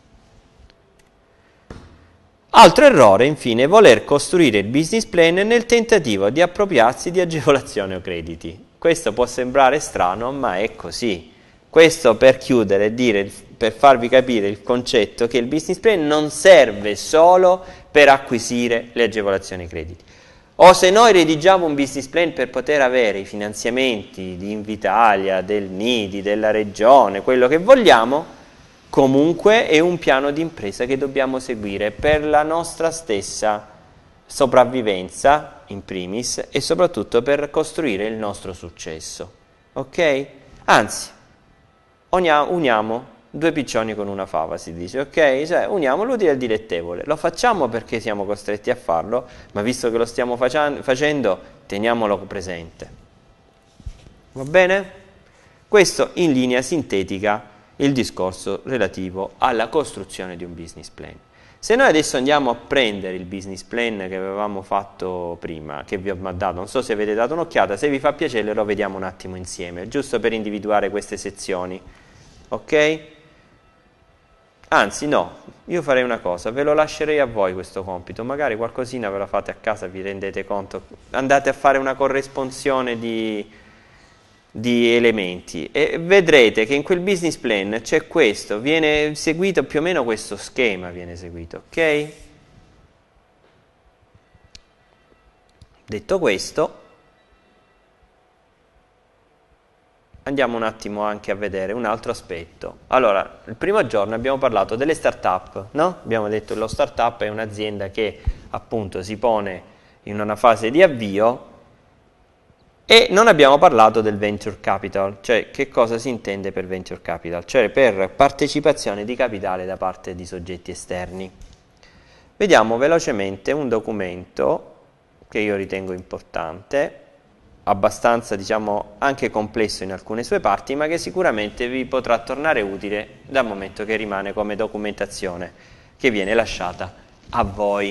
Altro errore, infine, voler costruire il business plan nel tentativo di appropriarsi di agevolazioni o crediti. Questo può sembrare strano, ma è così. Questo per chiudere e dire, per farvi capire il concetto che il business plan non serve solo per acquisire le agevolazioni crediti. O se noi redigiamo un business plan per poter avere i finanziamenti di Invitalia, del Nidi, della regione, quello che vogliamo, comunque è un piano di impresa che dobbiamo seguire per la nostra stessa sopravvivenza, in primis, e soprattutto per costruire il nostro successo. Ok? Anzi, uniamo due piccioni con una fava, si dice, ok? Cioè, uniamo l'utile al dilettevole. Lo facciamo perché siamo costretti a farlo, ma visto che lo stiamo facendo, teniamolo presente. Va bene? Questo in linea sintetica il discorso relativo alla costruzione di un business plan. Se noi adesso andiamo a prendere il business plan che avevamo fatto prima, che vi ho dato, non so se avete dato un'occhiata, se vi fa piacere lo vediamo un attimo insieme, giusto per individuare queste sezioni, ok? Anzi no, io farei una cosa, ve lo lascerei a voi questo compito, magari qualcosina ve la fate a casa, vi rendete conto, andate a fare una corresponsione di, di elementi e vedrete che in quel business plan c'è questo, viene seguito più o meno questo schema, viene seguito, ok? Detto questo, andiamo un attimo anche a vedere un altro aspetto. Allora, il primo giorno abbiamo parlato delle start-up, no? Abbiamo detto che lo start-up è un'azienda che appunto si pone in una fase di avvio e non abbiamo parlato del venture capital, cioè che cosa si intende per venture capital, cioè per partecipazione di capitale da parte di soggetti esterni. Vediamo velocemente un documento che io ritengo importante, abbastanza, diciamo, anche complesso in alcune sue parti, ma che sicuramente vi potrà tornare utile dal momento che rimane come documentazione che viene lasciata a voi.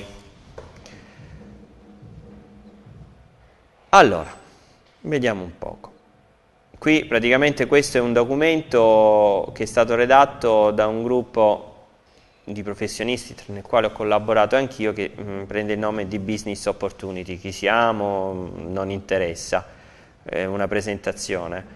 Allora, vediamo un poco. Qui praticamente questo è un documento che è stato redatto da un gruppo di professionisti nel quale ho collaborato anch'io, che mh, prende il nome di Business Opportunity. Chi siamo mh, non interessa, è una presentazione.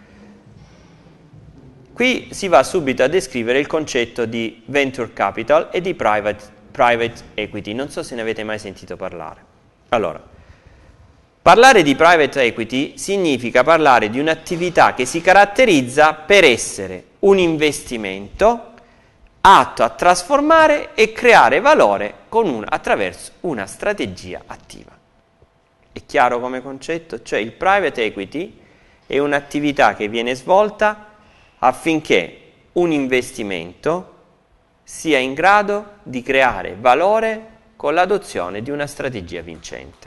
Qui si va subito a descrivere il concetto di venture capital e di private, private equity. Non so se ne avete mai sentito parlare. Allora, parlare di private equity significa parlare di un'attività che si caratterizza per essere un investimento atto a trasformare e creare valore con un, attraverso una strategia attiva. È chiaro come concetto? Cioè il private equity è un'attività che viene svolta affinché un investimento sia in grado di creare valore con l'adozione di una strategia vincente.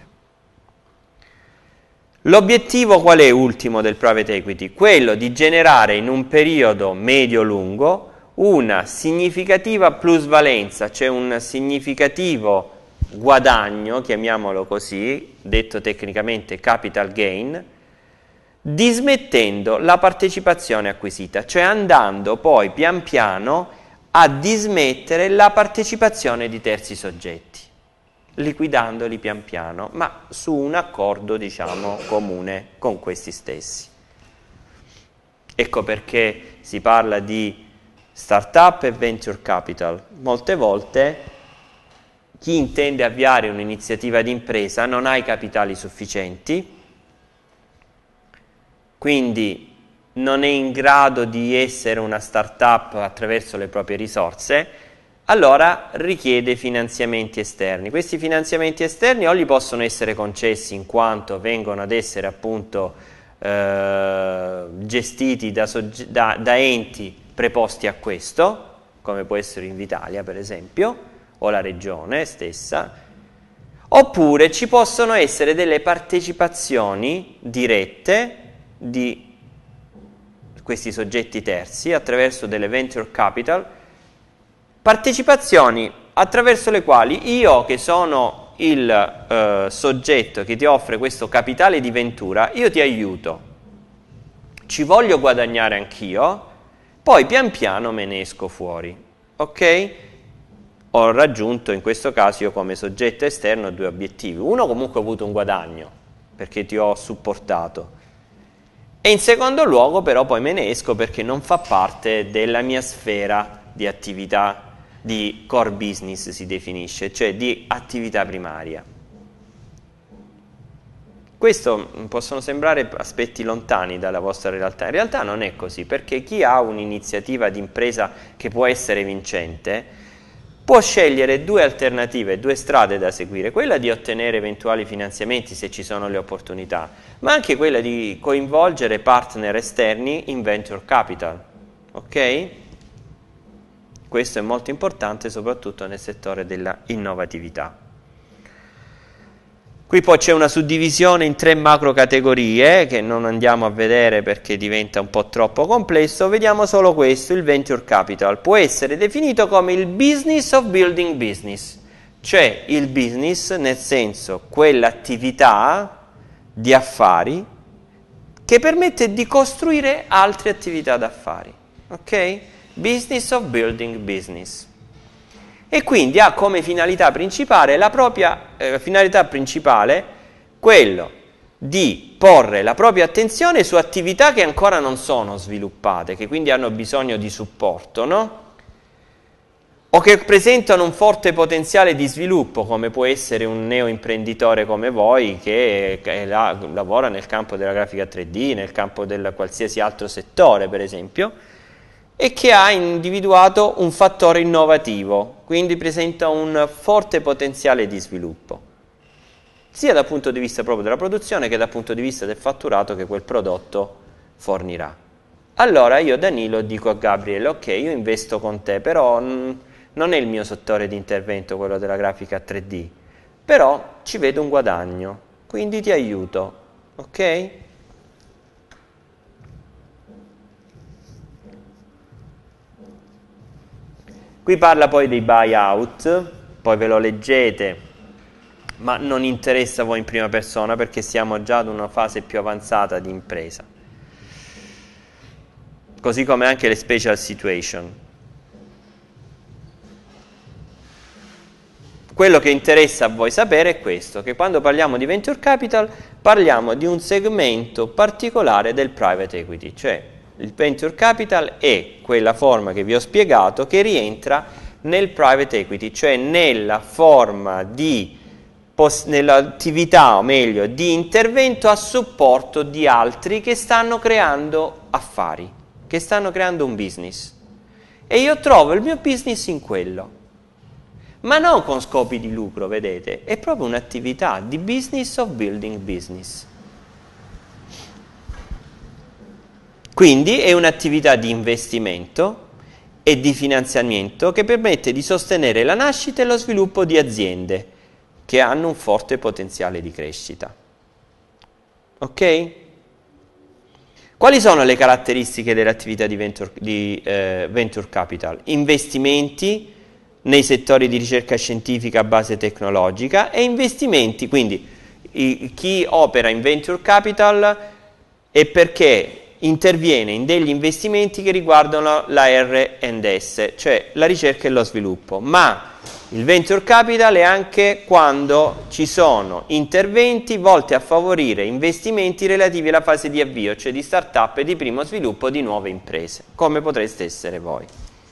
L'obiettivo qual è ultimo del private equity? Quello di generare in un periodo medio-lungo una significativa plusvalenza, cioè un significativo guadagno, chiamiamolo così, detto tecnicamente capital gain, dismettendo la partecipazione acquisita, cioè andando poi pian piano a dismettere la partecipazione di terzi soggetti, liquidandoli pian piano, ma su un accordo, diciamo, comune con questi stessi. Ecco perché si parla di startup e venture capital. Molte volte chi intende avviare un'iniziativa di impresa non ha i capitali sufficienti, quindi non è in grado di essere una startup attraverso le proprie risorse, allora richiede finanziamenti esterni. Questi finanziamenti esterni o gli possono essere concessi in quanto vengono ad essere appunto eh, gestiti da, da, da enti preposti a questo, come può essere Invitalia per esempio, o la regione stessa, oppure ci possono essere delle partecipazioni dirette di questi soggetti terzi attraverso delle venture capital, partecipazioni attraverso le quali io, che sono il eh, soggetto che ti offre questo capitale di ventura, io ti aiuto, ci voglio guadagnare anch'io, poi pian piano me ne esco fuori, ok? Ho raggiunto in questo caso io come soggetto esterno due obiettivi. Uno, comunque ho avuto un guadagno perché ti ho supportato, e in secondo luogo però poi me ne esco perché non fa parte della mia sfera di attività, di core business si definisce, cioè di attività primaria. Questo possono sembrare aspetti lontani dalla vostra realtà, in realtà non è così, perché chi ha un'iniziativa di impresa che può essere vincente può scegliere due alternative, due strade da seguire, quella di ottenere eventuali finanziamenti se ci sono le opportunità, ma anche quella di coinvolgere partner esterni in venture capital, ok? Questo è molto importante soprattutto nel settore della innovatività. Qui poi c'è una suddivisione in tre macro categorie che non andiamo a vedere perché diventa un po' troppo complesso, vediamo solo questo, il venture capital. Può essere definito come il business of building business, cioè il business nel senso quell'attività di affari che permette di costruire altre attività d'affari, ok? Business of building business. E quindi ha come finalità principale la propria eh, finalità principale quello di porre la propria attenzione su attività che ancora non sono sviluppate, che quindi hanno bisogno di supporto, no? O che presentano un forte potenziale di sviluppo, come può essere un neoimprenditore come voi che, che la, lavora nel campo della grafica tre D, nel campo del qualsiasi altro settore, per esempio, e che ha individuato un fattore innovativo, quindi presenta un forte potenziale di sviluppo, sia dal punto di vista proprio della produzione che dal punto di vista del fatturato che quel prodotto fornirà. Allora io, Danilo, dico a Gabriele, ok, io investo con te, però mh, non è il mio settore di intervento quello della grafica tre D, però ci vedo un guadagno, quindi ti aiuto, ok? Qui parla poi dei buyout, poi ve lo leggete, ma non interessa a voi in prima persona perché siamo già ad una fase più avanzata di impresa. Così come anche le special situation. Quello che interessa a voi sapere è questo, che quando parliamo di venture capital parliamo di un segmento particolare del private equity, cioè il venture capital è quella forma che vi ho spiegato che rientra nel private equity, cioè nella forma di, nell'attività o meglio di intervento a supporto di altri che stanno creando affari, che stanno creando un business. E io trovo il mio business in quello, ma non con scopi di lucro, vedete, è proprio un'attività di business of building business. Quindi è un'attività di investimento e di finanziamento che permette di sostenere la nascita e lo sviluppo di aziende che hanno un forte potenziale di crescita. Ok? Quali sono le caratteristiche dell'attività di venture, di, eh, venture capital? Investimenti nei settori di ricerca scientifica a base tecnologica e investimenti, quindi i, chi opera in venture capital è perché interviene in degli investimenti che riguardano la erre ed esse, cioè la ricerca e lo sviluppo, ma il venture capital è anche quando ci sono interventi volti a favorire investimenti relativi alla fase di avvio, cioè di start-up e di primo sviluppo di nuove imprese, come potreste essere voi.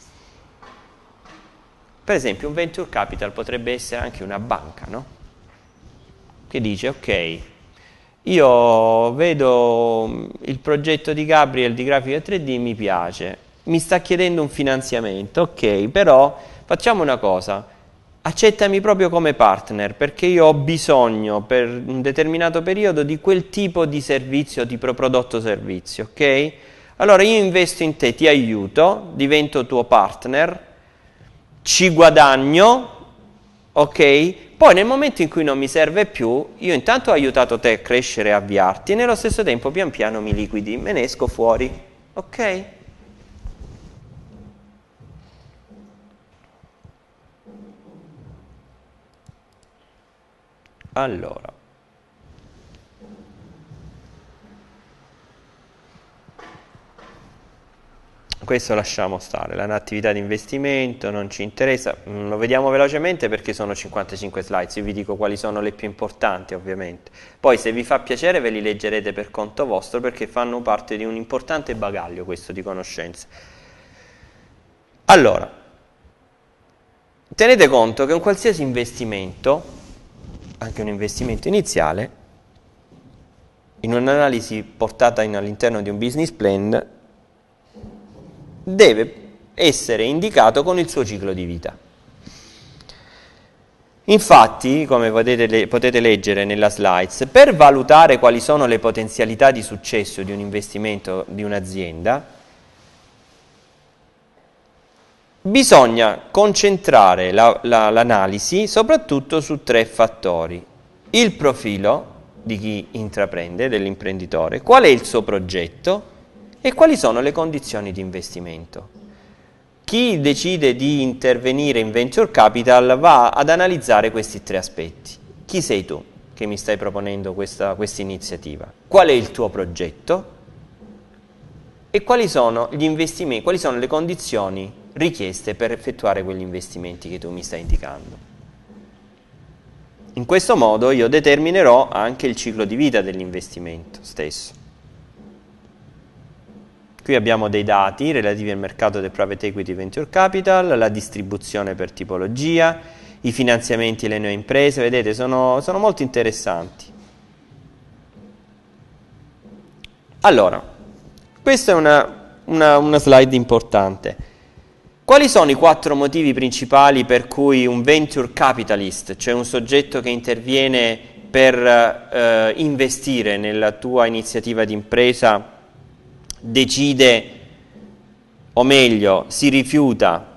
Per esempio un venture capital potrebbe essere anche una banca, no? Che dice, ok, io vedo il progetto di Gabriel di grafica tre D, mi piace, mi sta chiedendo un finanziamento, ok, però facciamo una cosa, accettami proprio come partner perché io ho bisogno per un determinato periodo di quel tipo di servizio, di prodotto servizio, ok? Allora io investo in te, ti aiuto, divento tuo partner, ci guadagno, ok? Poi nel momento in cui non mi serve più, io intanto ho aiutato te a crescere e avviarti e nello stesso tempo pian piano mi liquidi, me ne esco fuori, ok? Allora, questo lasciamo stare, è un'attività di investimento, non ci interessa, lo vediamo velocemente perché sono cinquantacinque slide, io vi dico quali sono le più importanti ovviamente, poi se vi fa piacere ve li leggerete per conto vostro perché fanno parte di un importante bagaglio questo di conoscenze. Allora, tenete conto che un qualsiasi investimento, anche un investimento iniziale, in un'analisi portata in, all'interno di un business plan, deve essere indicato con il suo ciclo di vita. Infatti, come potete, potete leggere nella slides, per valutare quali sono le potenzialità di successo di un investimento di un'azienda, bisogna concentrare la, la, l'analisi soprattutto su tre fattori. il profilo di chi intraprende, dell'imprenditore, qual è il suo progetto e quali sono le condizioni di investimento. Chi decide di intervenire in venture capital va ad analizzare questi tre aspetti. Chi sei tu che mi stai proponendo questa questa iniziativa? Qual è il tuo progetto? E quali sono gli investimenti, quali sono le condizioni richieste per effettuare quegli investimenti che tu mi stai indicando? In questo modo io determinerò anche il ciclo di vita dell'investimento stesso. Qui abbiamo dei dati relativi al mercato del private equity venture capital, la distribuzione per tipologia, i finanziamenti e le nuove imprese, vedete, sono, sono molto interessanti. Allora, questa è una, una, una slide importante. Quali sono i quattro motivi principali per cui un venture capitalist, cioè un soggetto che interviene per eh, investire nella tua iniziativa di impresa, decide, o meglio, si rifiuta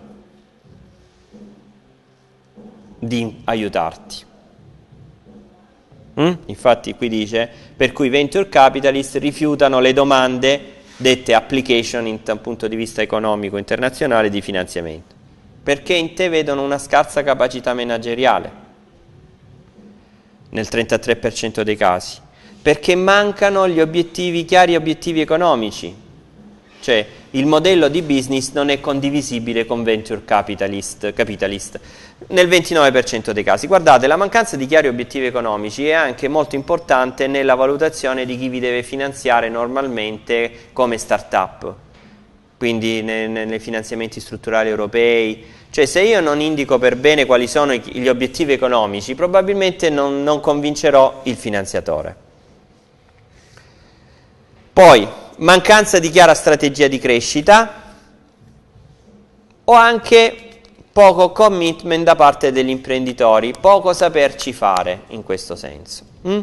di aiutarti? Mm? Infatti qui dice, per cui i venture capitalist rifiutano le domande dette application in, da un punto di vista economico internazionale di finanziamento, perché in te vedono una scarsa capacità manageriale nel trentatré per cento dei casi, perché mancano gli obiettivi chiari, obiettivi economici, cioè il modello di business non è condivisibile con venture capitalist, capitalist nel ventinove per cento dei casi. Guardate, la mancanza di chiari obiettivi economici è anche molto importante nella valutazione di chi vi deve finanziare normalmente come start-up, quindi nei, nei finanziamenti strutturali europei. Cioè, se io non indico per bene quali sono gli obiettivi economici, probabilmente non, non convincerò il finanziatore. Poi, mancanza di chiara strategia di crescita o anche poco commitment da parte degli imprenditori, poco saperci fare in questo senso. Mm?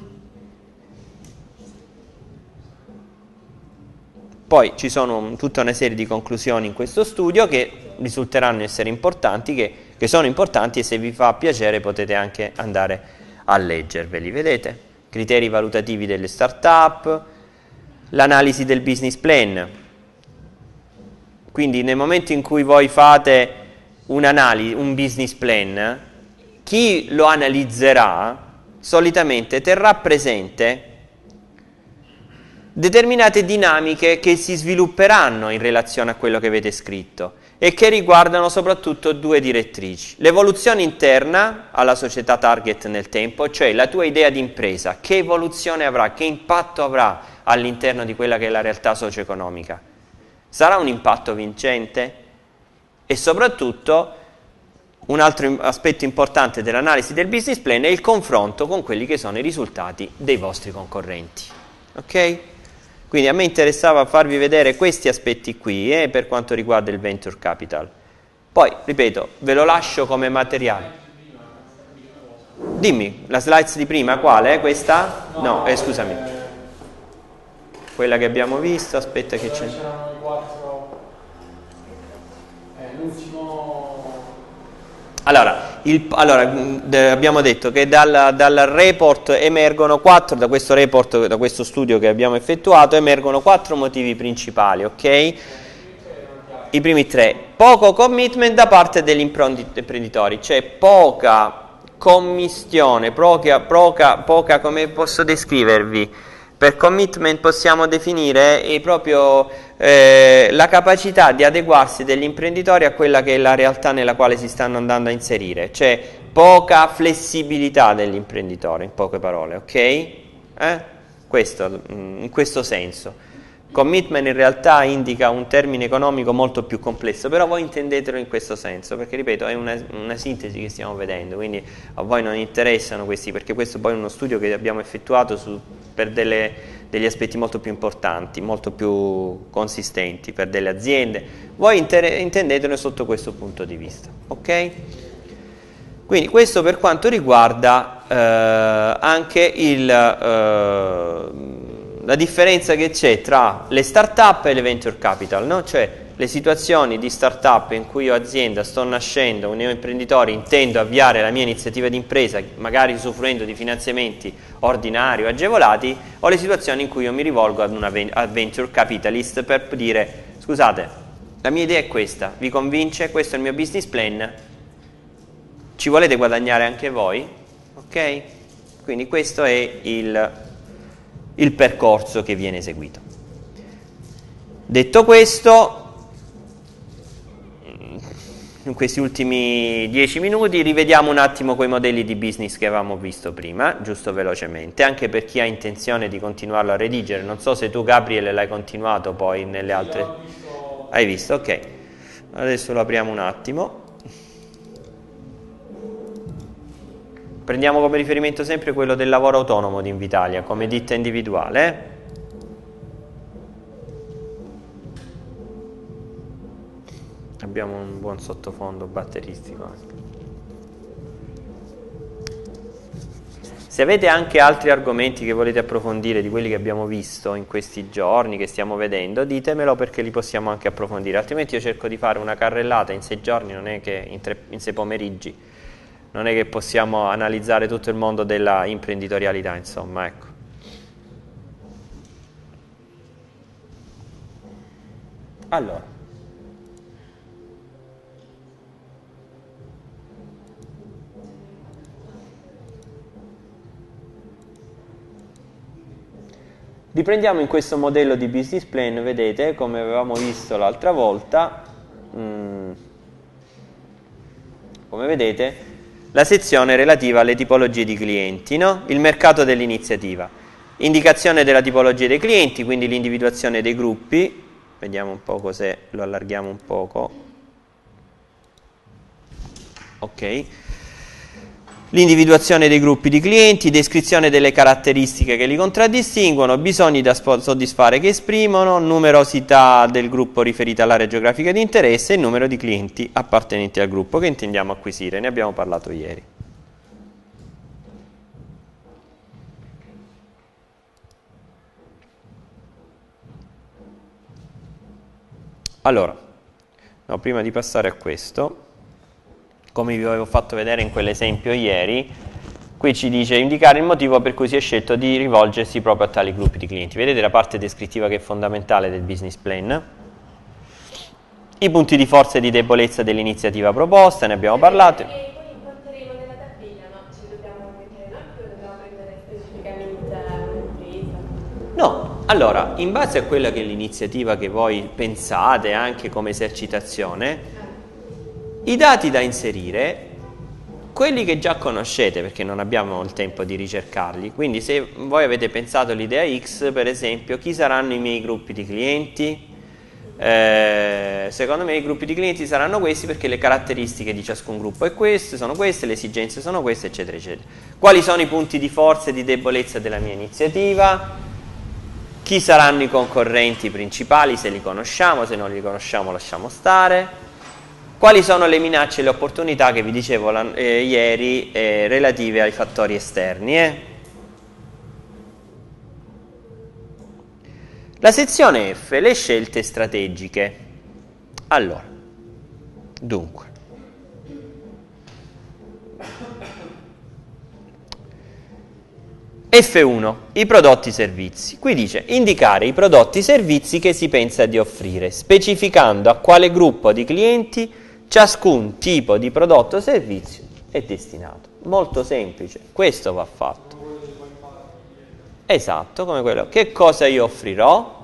Poi ci sono un, tutta una serie di conclusioni in questo studio che risulteranno essere importanti, che, che sono importanti, e se vi fa piacere potete anche andare a leggerveli. Vedete? Criteri valutativi delle start-up, l'analisi del business plan. Quindi nel momento in cui voi fate un'analisi, un business plan, chi lo analizzerà solitamente terrà presente determinate dinamiche che si svilupperanno in relazione a quello che avete scritto e che riguardano soprattutto due direttrici: l'evoluzione interna alla società target nel tempo, cioè la tua idea di impresa, che evoluzione avrà, che impatto avrà all'interno di quella che è la realtà socio-economica. Sarà un impatto vincente? E soprattutto un altro aspetto importante dell'analisi del business plan è il confronto con quelli che sono i risultati dei vostri concorrenti. Ok? Quindi a me interessava farvi vedere questi aspetti qui eh, per quanto riguarda il venture capital. Poi, ripeto, ve lo lascio come materiale. Dimmi, la slides di prima quale? Questa? No, eh, scusami. Quella che abbiamo visto, aspetta che c'è. C'erano i quattro. Eh, l'ultimo. Allora, il, allora d- abbiamo detto che dal, dal report emergono quattro, da questo report, da questo studio che abbiamo effettuato, emergono quattro motivi principali, ok? I primi tre: poco commitment da parte degli imprenditori, cioè poca commistione, poca, poca, poca, come posso descrivervi? Per commitment possiamo definire eh, proprio eh, la capacità di adeguarsi degli imprenditori a quella che è la realtà nella quale si stanno andando a inserire, cioè poca flessibilità degli imprenditori, in poche parole, ok? Eh? Questo, in questo senso. Commitment in realtà indica un termine economico molto più complesso, però voi intendetelo in questo senso, perché ripeto è una, una sintesi che stiamo vedendo, quindi a voi non interessano questi, perché questo poi è uno studio che abbiamo effettuato su, per delle, degli aspetti molto più importanti, molto più consistenti per delle aziende. Voi inter- intendetelo sotto questo punto di vista, ok? Quindi questo per quanto riguarda eh, anche il... Eh, la differenza che c'è tra le start-up e le venture capital, no? Cioè le situazioni di startup in cui io azienda sto nascendo, un neoimprenditore, intendo avviare la mia iniziativa di impresa, magari usufruendo di finanziamenti ordinari o agevolati, o le situazioni in cui io mi rivolgo ad un venture capitalist per dire: scusate, la mia idea è questa, vi convince? Questo è il mio business plan, ci volete guadagnare anche voi? Ok? Quindi questo è il, il percorso che viene seguito. Detto questo, in questi ultimi dieci minuti rivediamo un attimo quei modelli di business che avevamo visto prima, giusto velocemente, anche per chi ha intenzione di continuarlo a redigere. Non so se tu, Gabriele, l'hai continuato poi nelle altre... Visto... Hai visto? Ok. Adesso lo apriamo un attimo. Prendiamo come riferimento sempre quello del lavoro autonomo di Invitalia, come ditta individuale, eh? Abbiamo un buon sottofondo batteristico. Se avete anche altri argomenti che volete approfondire di quelli che abbiamo visto in questi giorni, che stiamo vedendo, ditemelo, perché li possiamo anche approfondire. Altrimenti io cerco di fare una carrellata in sei giorni, non è che in, tre, in sei pomeriggi, non è che possiamo analizzare tutto il mondo della imprenditorialità, insomma, ecco. Allora, riprendiamo in questo modello di business plan, vedete, come avevamo visto l'altra volta, mm, come vedete, la sezione relativa alle tipologie di clienti, no? Il mercato dell'iniziativa, indicazione della tipologia dei clienti, quindi l'individuazione dei gruppi, vediamo un poco se lo allarghiamo un poco, ok. L'individuazione dei gruppi di clienti, descrizione delle caratteristiche che li contraddistinguono, bisogni da soddisfare che esprimono, numerosità del gruppo riferita all'area geografica di interesse e il numero di clienti appartenenti al gruppo che intendiamo acquisire. Ne abbiamo parlato ieri. Allora, no, prima di passare a questo, come vi avevo fatto vedere in quell'esempio ieri, qui ci dice indicare il motivo per cui si è scelto di rivolgersi proprio a tali gruppi di clienti. Vedete la parte descrittiva che è fondamentale del business plan? I punti di forza e di debolezza dell'iniziativa proposta, ne abbiamo parlato. E poi importeremo nella tabella, no? Ci dobbiamo mettere noi oppure dobbiamo prendere specificamente un'impresa? No, allora, in base a quella che è l'iniziativa che voi pensate anche come esercitazione, i dati da inserire, quelli che già conoscete, perché non abbiamo il tempo di ricercarli, quindi se voi avete pensato l'idea X, per esempio, chi saranno i miei gruppi di clienti? Eh, secondo me i gruppi di clienti saranno questi, perché le caratteristiche di ciascun gruppo è queste, sono queste, le esigenze sono queste, eccetera, eccetera. Quali sono i punti di forza e di debolezza della mia iniziativa? Chi saranno i concorrenti principali, se li conosciamo, se non li conosciamo lasciamo stare. Quali sono le minacce e le opportunità che vi dicevo eh, ieri eh, relative ai fattori esterni? Eh? La sezione F, le scelte strategiche. Allora, dunque, F uno, i prodotti e servizi. Qui dice indicare i prodotti e servizi che si pensa di offrire, specificando a quale gruppo di clienti ciascun tipo di prodotto o servizio è destinato. Molto semplice, questo va fatto. Esatto, come quello. Che cosa io offrirò?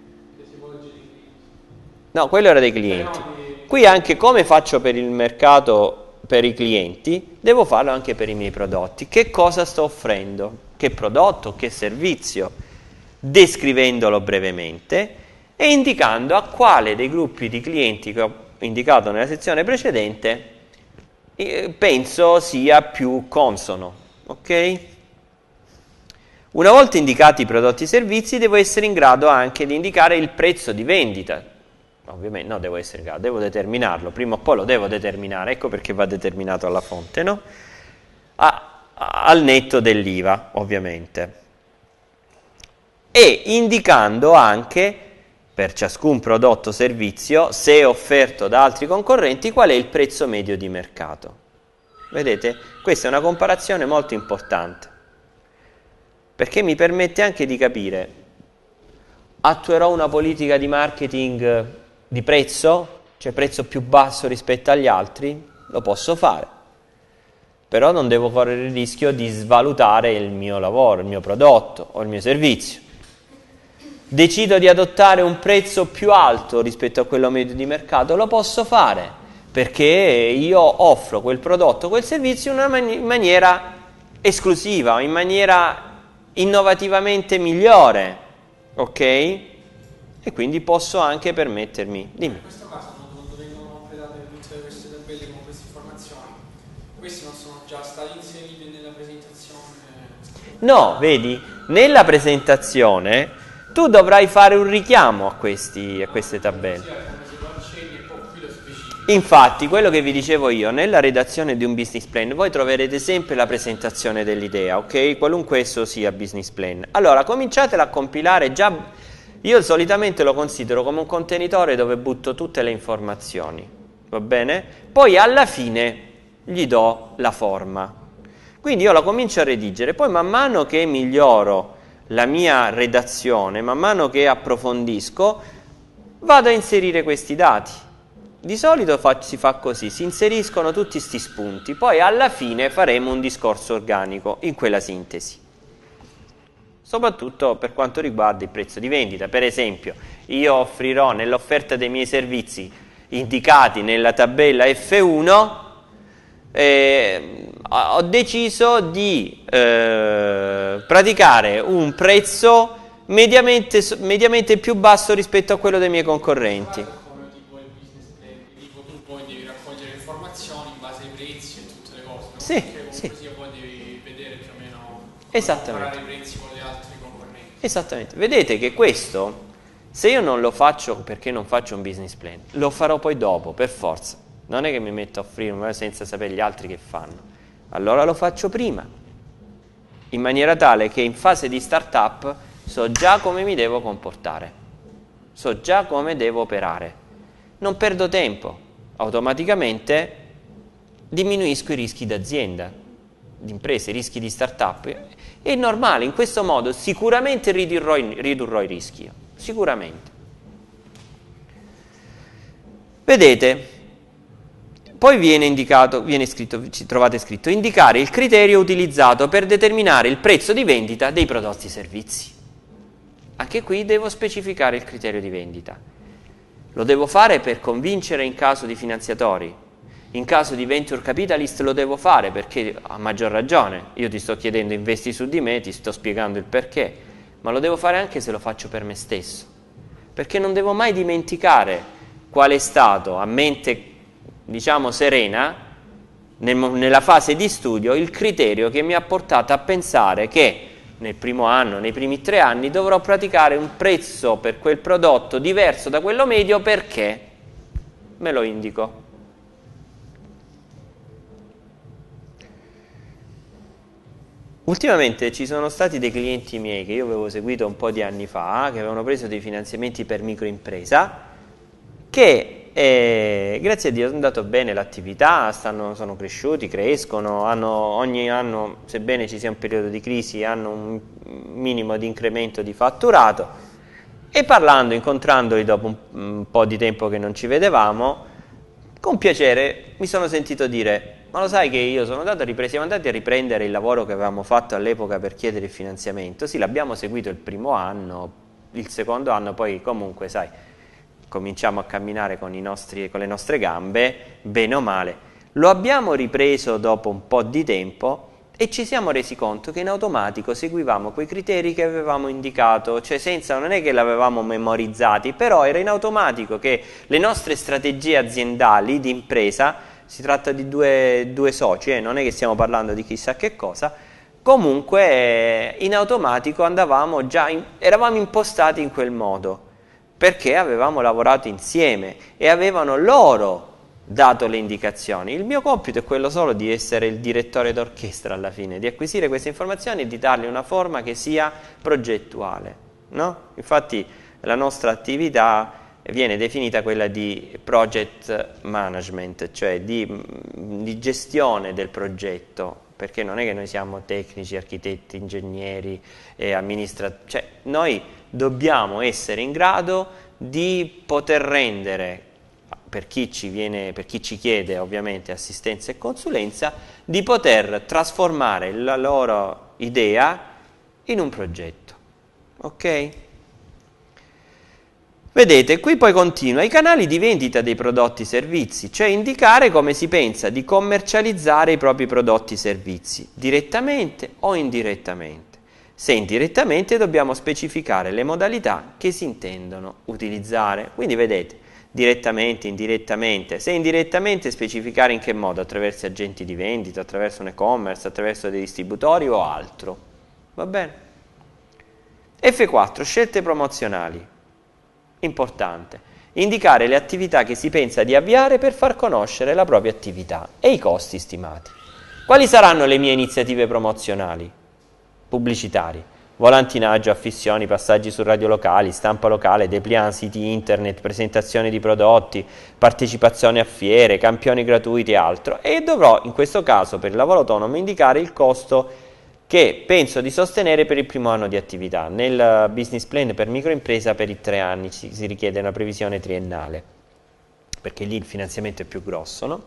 No, quello era dei clienti. Qui anche come faccio per il mercato, per i clienti, devo farlo anche per i miei prodotti. Che cosa sto offrendo? Che prodotto, che servizio? Descrivendolo brevemente e indicando a quale dei gruppi di clienti che ho indicato nella sezione precedente eh, penso sia più consono, ok? Una volta indicati i prodotti e servizi devo essere in grado anche di indicare il prezzo di vendita. Ovviamente no, devo essere in grado, devo determinarlo, prima o poi lo devo determinare, ecco perché va determinato alla fonte, no? A, a, al netto dell'I V A, ovviamente. E indicando anche, per ciascun prodotto o servizio, se offerto da altri concorrenti, qual è il prezzo medio di mercato. Vedete? Questa è una comparazione molto importante, perché mi permette anche di capire: attuerò una politica di marketing di prezzo, cioè prezzo più basso rispetto agli altri? Lo posso fare, però non devo correre il rischio di svalutare il mio lavoro, il mio prodotto o il mio servizio. Decido di adottare un prezzo più alto rispetto a quello medio di mercato? Lo posso fare, perché io offro quel prodotto, quel servizio in una mani- in maniera esclusiva, in maniera innovativamente migliore, ok? E quindi posso anche permettermi. Dimmi. In questo caso, quando vengono predate tutte queste tabelle con queste informazioni, questi non sono già stati inseriti nella presentazione? No, vedi, nella presentazione tu dovrai fare un richiamo a, questi, a queste tabelle. Sì, come se lo accenni e poi qui lo specifico. Infatti, quello che vi dicevo io, nella redazione di un business plan, voi troverete sempre la presentazione dell'idea, ok? Qualunque esso sia business plan. Allora, cominciatela a compilare già. Io solitamente lo considero come un contenitore dove butto tutte le informazioni, va bene? Poi alla fine gli do la forma. Quindi io la comincio a redigere, poi man mano che miglioro la mia redazione, man mano che approfondisco, vado a inserire questi dati. Di solito fa, si fa così, si inseriscono tutti questi spunti, poi alla fine faremo un discorso organico in quella sintesi. Soprattutto per quanto riguarda il prezzo di vendita. Per esempio, io offrirò nell'offerta dei miei servizi indicati nella tabella F uno, eh, ho deciso di eh, praticare un prezzo mediamente, mediamente più basso rispetto a quello dei miei concorrenti. Come tipo il business plan, tipo tu poi devi raccogliere informazioni in base ai prezzi e tutte le cose, no? Sì, Perché comunque sì. sia poi devi vedere più o meno Esattamente. comparare i prezzi con gli altri concorrenti. Esattamente. Vedete che questo, se io non lo faccio perché non faccio un business plan, lo farò poi dopo, per forza. Non è che mi metto a offrire senza sapere gli altri che fanno. Allora lo faccio prima, in maniera tale che in fase di startup so già come mi devo comportare, so già come devo operare. Non perdo tempo, automaticamente diminuisco i rischi d'azienda, di imprese, i rischi di startup. È normale, in questo modo sicuramente ridurrò, ridurrò i rischi, sicuramente. Vedete? Poi viene indicato, viene scritto, ci trovate scritto, indicare il criterio utilizzato per determinare il prezzo di vendita dei prodotti e servizi. Anche qui devo specificare il criterio di vendita. Lo devo fare per convincere in caso di finanziatori. In caso di venture capitalist lo devo fare perché, a maggior ragione, io ti sto chiedendo investi su di me, ti sto spiegando il perché, ma lo devo fare anche se lo faccio per me stesso. Perché non devo mai dimenticare qual è stato, a mente diciamo serena, nel, nella fase di studio, il criterio che mi ha portato a pensare che nel primo anno, nei primi tre anni, dovrò praticare un prezzo per quel prodotto diverso da quello medio perché me lo indico. Ultimamente ci sono stati dei clienti miei che io avevo seguito un po' di anni fa, che avevano preso dei finanziamenti per microimpresa, che eh, grazie a Dio è andato bene l'attività, stanno, sono cresciuti, crescono, hanno, ogni anno, sebbene ci sia un periodo di crisi, hanno un minimo di incremento di fatturato, e parlando, incontrandoli dopo un, un po' di tempo che non ci vedevamo, con piacere mi sono sentito dire: ma lo sai che io sono andato a riprendere, siamo andati a riprendere il lavoro che avevamo fatto all'epoca per chiedere il finanziamento? Sì, l'abbiamo seguito il primo anno, il secondo anno poi comunque, sai, cominciamo a camminare con, i nostri, con le nostre gambe, bene o male. Lo abbiamo ripreso dopo un po' di tempo e ci siamo resi conto che in automatico seguivamo quei criteri che avevamo indicato, cioè senza, non è che l'avevamo memorizzati, però era in automatico che le nostre strategie aziendali di impresa, si tratta di due, due soci, eh, non è che stiamo parlando di chissà che cosa, comunque eh, in automatico andavamo già, in, eravamo impostati in quel modo, perché avevamo lavorato insieme e avevano loro dato le indicazioni. Il mio compito è quello solo di essere il direttore d'orchestra alla fine, di acquisire queste informazioni e di dargli una forma che sia progettuale, no? Infatti la nostra attività viene definita quella di project management, cioè di, di gestione del progetto, perché non è che noi siamo tecnici, architetti, ingegneri e amministratori, cioè noi dobbiamo essere in grado di poter rendere, per chi ci viene, per chi ci chiede ovviamente assistenza e consulenza, di poter trasformare la loro idea in un progetto. Ok? Vedete, qui poi continua, i canali di vendita dei prodotti e servizi, cioè indicare come si pensa di commercializzare i propri prodotti e servizi, direttamente o indirettamente. Se indirettamente dobbiamo specificare le modalità che si intendono utilizzare. Quindi vedete, direttamente, indirettamente. Se indirettamente, specificare in che modo? Attraverso agenti di vendita, attraverso un e-commerce, attraverso dei distributori o altro. Va bene? F quattro, scelte promozionali. Importante. Indicare le attività che si pensa di avviare per far conoscere la propria attività e i costi stimati. Quali saranno le mie iniziative promozionali? Pubblicitari. Volantinaggio, affissioni, passaggi su radio locali, stampa locale, dépliant, siti internet, presentazioni di prodotti, partecipazione a fiere, campioni gratuiti e altro. E dovrò, in questo caso, per il lavoro autonomo, indicare il costo che penso di sostenere per il primo anno di attività. Nel business plan per microimpresa per i tre anni ci, si richiede una previsione triennale, perché lì il finanziamento è più grosso, no?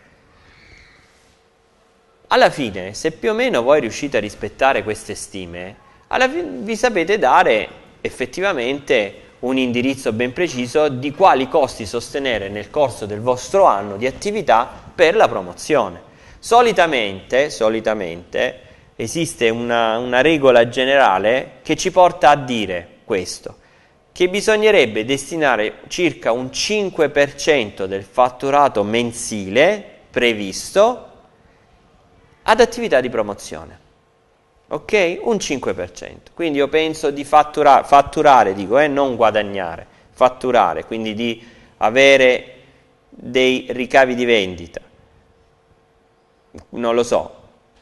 Alla fine, se più o meno voi riuscite a rispettare queste stime, alla fine vi sapete dare effettivamente un indirizzo ben preciso di quali costi sostenere nel corso del vostro anno di attività per la promozione. Solitamente, solitamente esiste una, una regola generale che ci porta a dire questo, che bisognerebbe destinare circa un cinque per cento del fatturato mensile previsto ad attività di promozione. Ok? Un cinque per cento. Quindi io penso di fattura, fatturare, dico, eh, non guadagnare, fatturare, quindi di avere dei ricavi di vendita. Non lo so,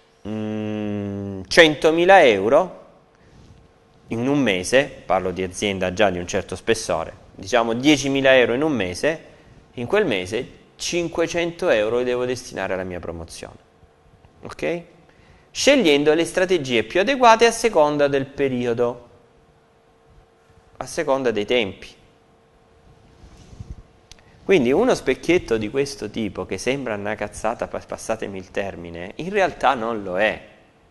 centomila euro in un mese, parlo di azienda già di un certo spessore, diciamo diecimila euro in un mese, in quel mese cinquecento euro li devo destinare alla mia promozione. Ok? Scegliendo le strategie più adeguate a seconda del periodo, a seconda dei tempi. Quindi uno specchietto di questo tipo, che sembra una cazzata, passatemi il termine, in realtà non lo è.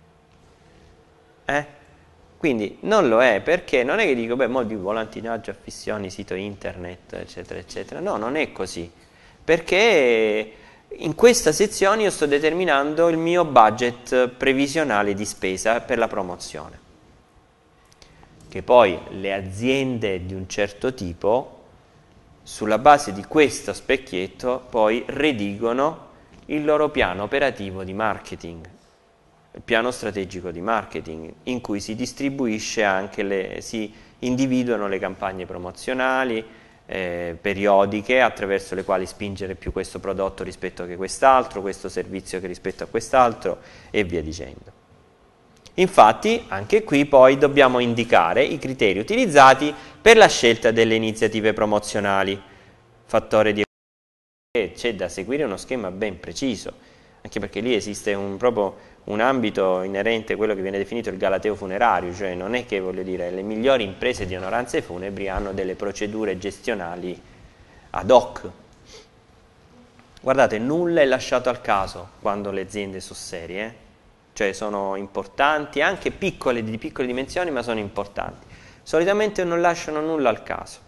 Eh? Quindi non lo è, perché non è che dico, beh, mo di volantinaggio, affissioni, sito internet, eccetera, eccetera. No, non è così. Perché in questa sezione io sto determinando il mio budget previsionale di spesa per la promozione. Che poi le aziende di un certo tipo, sulla base di questo specchietto, poi redigono il loro piano operativo di marketing, il piano strategico di marketing, in cui si distribuisce anche le, si individuano le campagne promozionali eh, periodiche, attraverso le quali spingere più questo prodotto rispetto che quest'altro, questo servizio che rispetto a quest'altro, e via dicendo. Infatti, anche qui poi dobbiamo indicare i criteri utilizzati per la scelta delle iniziative promozionali. Fattore di c'è da seguire uno schema ben preciso, anche perché lì esiste un, proprio un ambito inerente a quello che viene definito il galateo funerario, cioè non è che, voglio dire, le migliori imprese di onoranze funebri hanno delle procedure gestionali ad hoc. Guardate, nulla è lasciato al caso quando le aziende sono serie, eh? Cioè sono importanti, anche piccole, di piccole dimensioni, ma sono importanti. Solitamente non lasciano nulla al caso.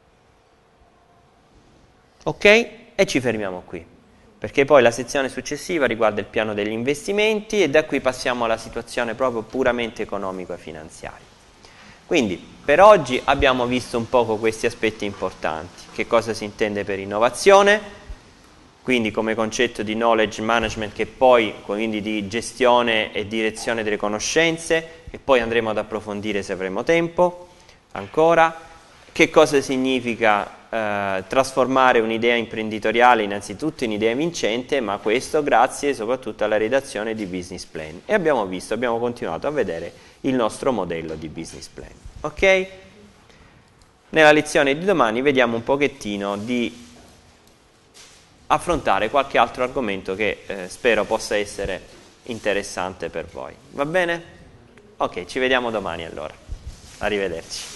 Ok? E ci fermiamo qui, perché poi la sezione successiva riguarda il piano degli investimenti e da qui passiamo alla situazione proprio puramente economico-finanziaria. Quindi per oggi abbiamo visto un poco questi aspetti importanti. Che cosa si intende per innovazione? Quindi come concetto di knowledge management, che poi quindi di gestione e direzione delle conoscenze, che poi andremo ad approfondire se avremo tempo ancora. Che cosa significa eh, trasformare un'idea imprenditoriale innanzitutto in idea vincente, ma questo grazie soprattutto alla redazione di business plan. E abbiamo visto, abbiamo continuato a vedere il nostro modello di business plan. Ok? nella lezione di domani vediamo un pochettino di affrontare qualche altro argomento che eh, spero possa essere interessante per voi. Va bene? Ok, ci vediamo domani allora. Arrivederci.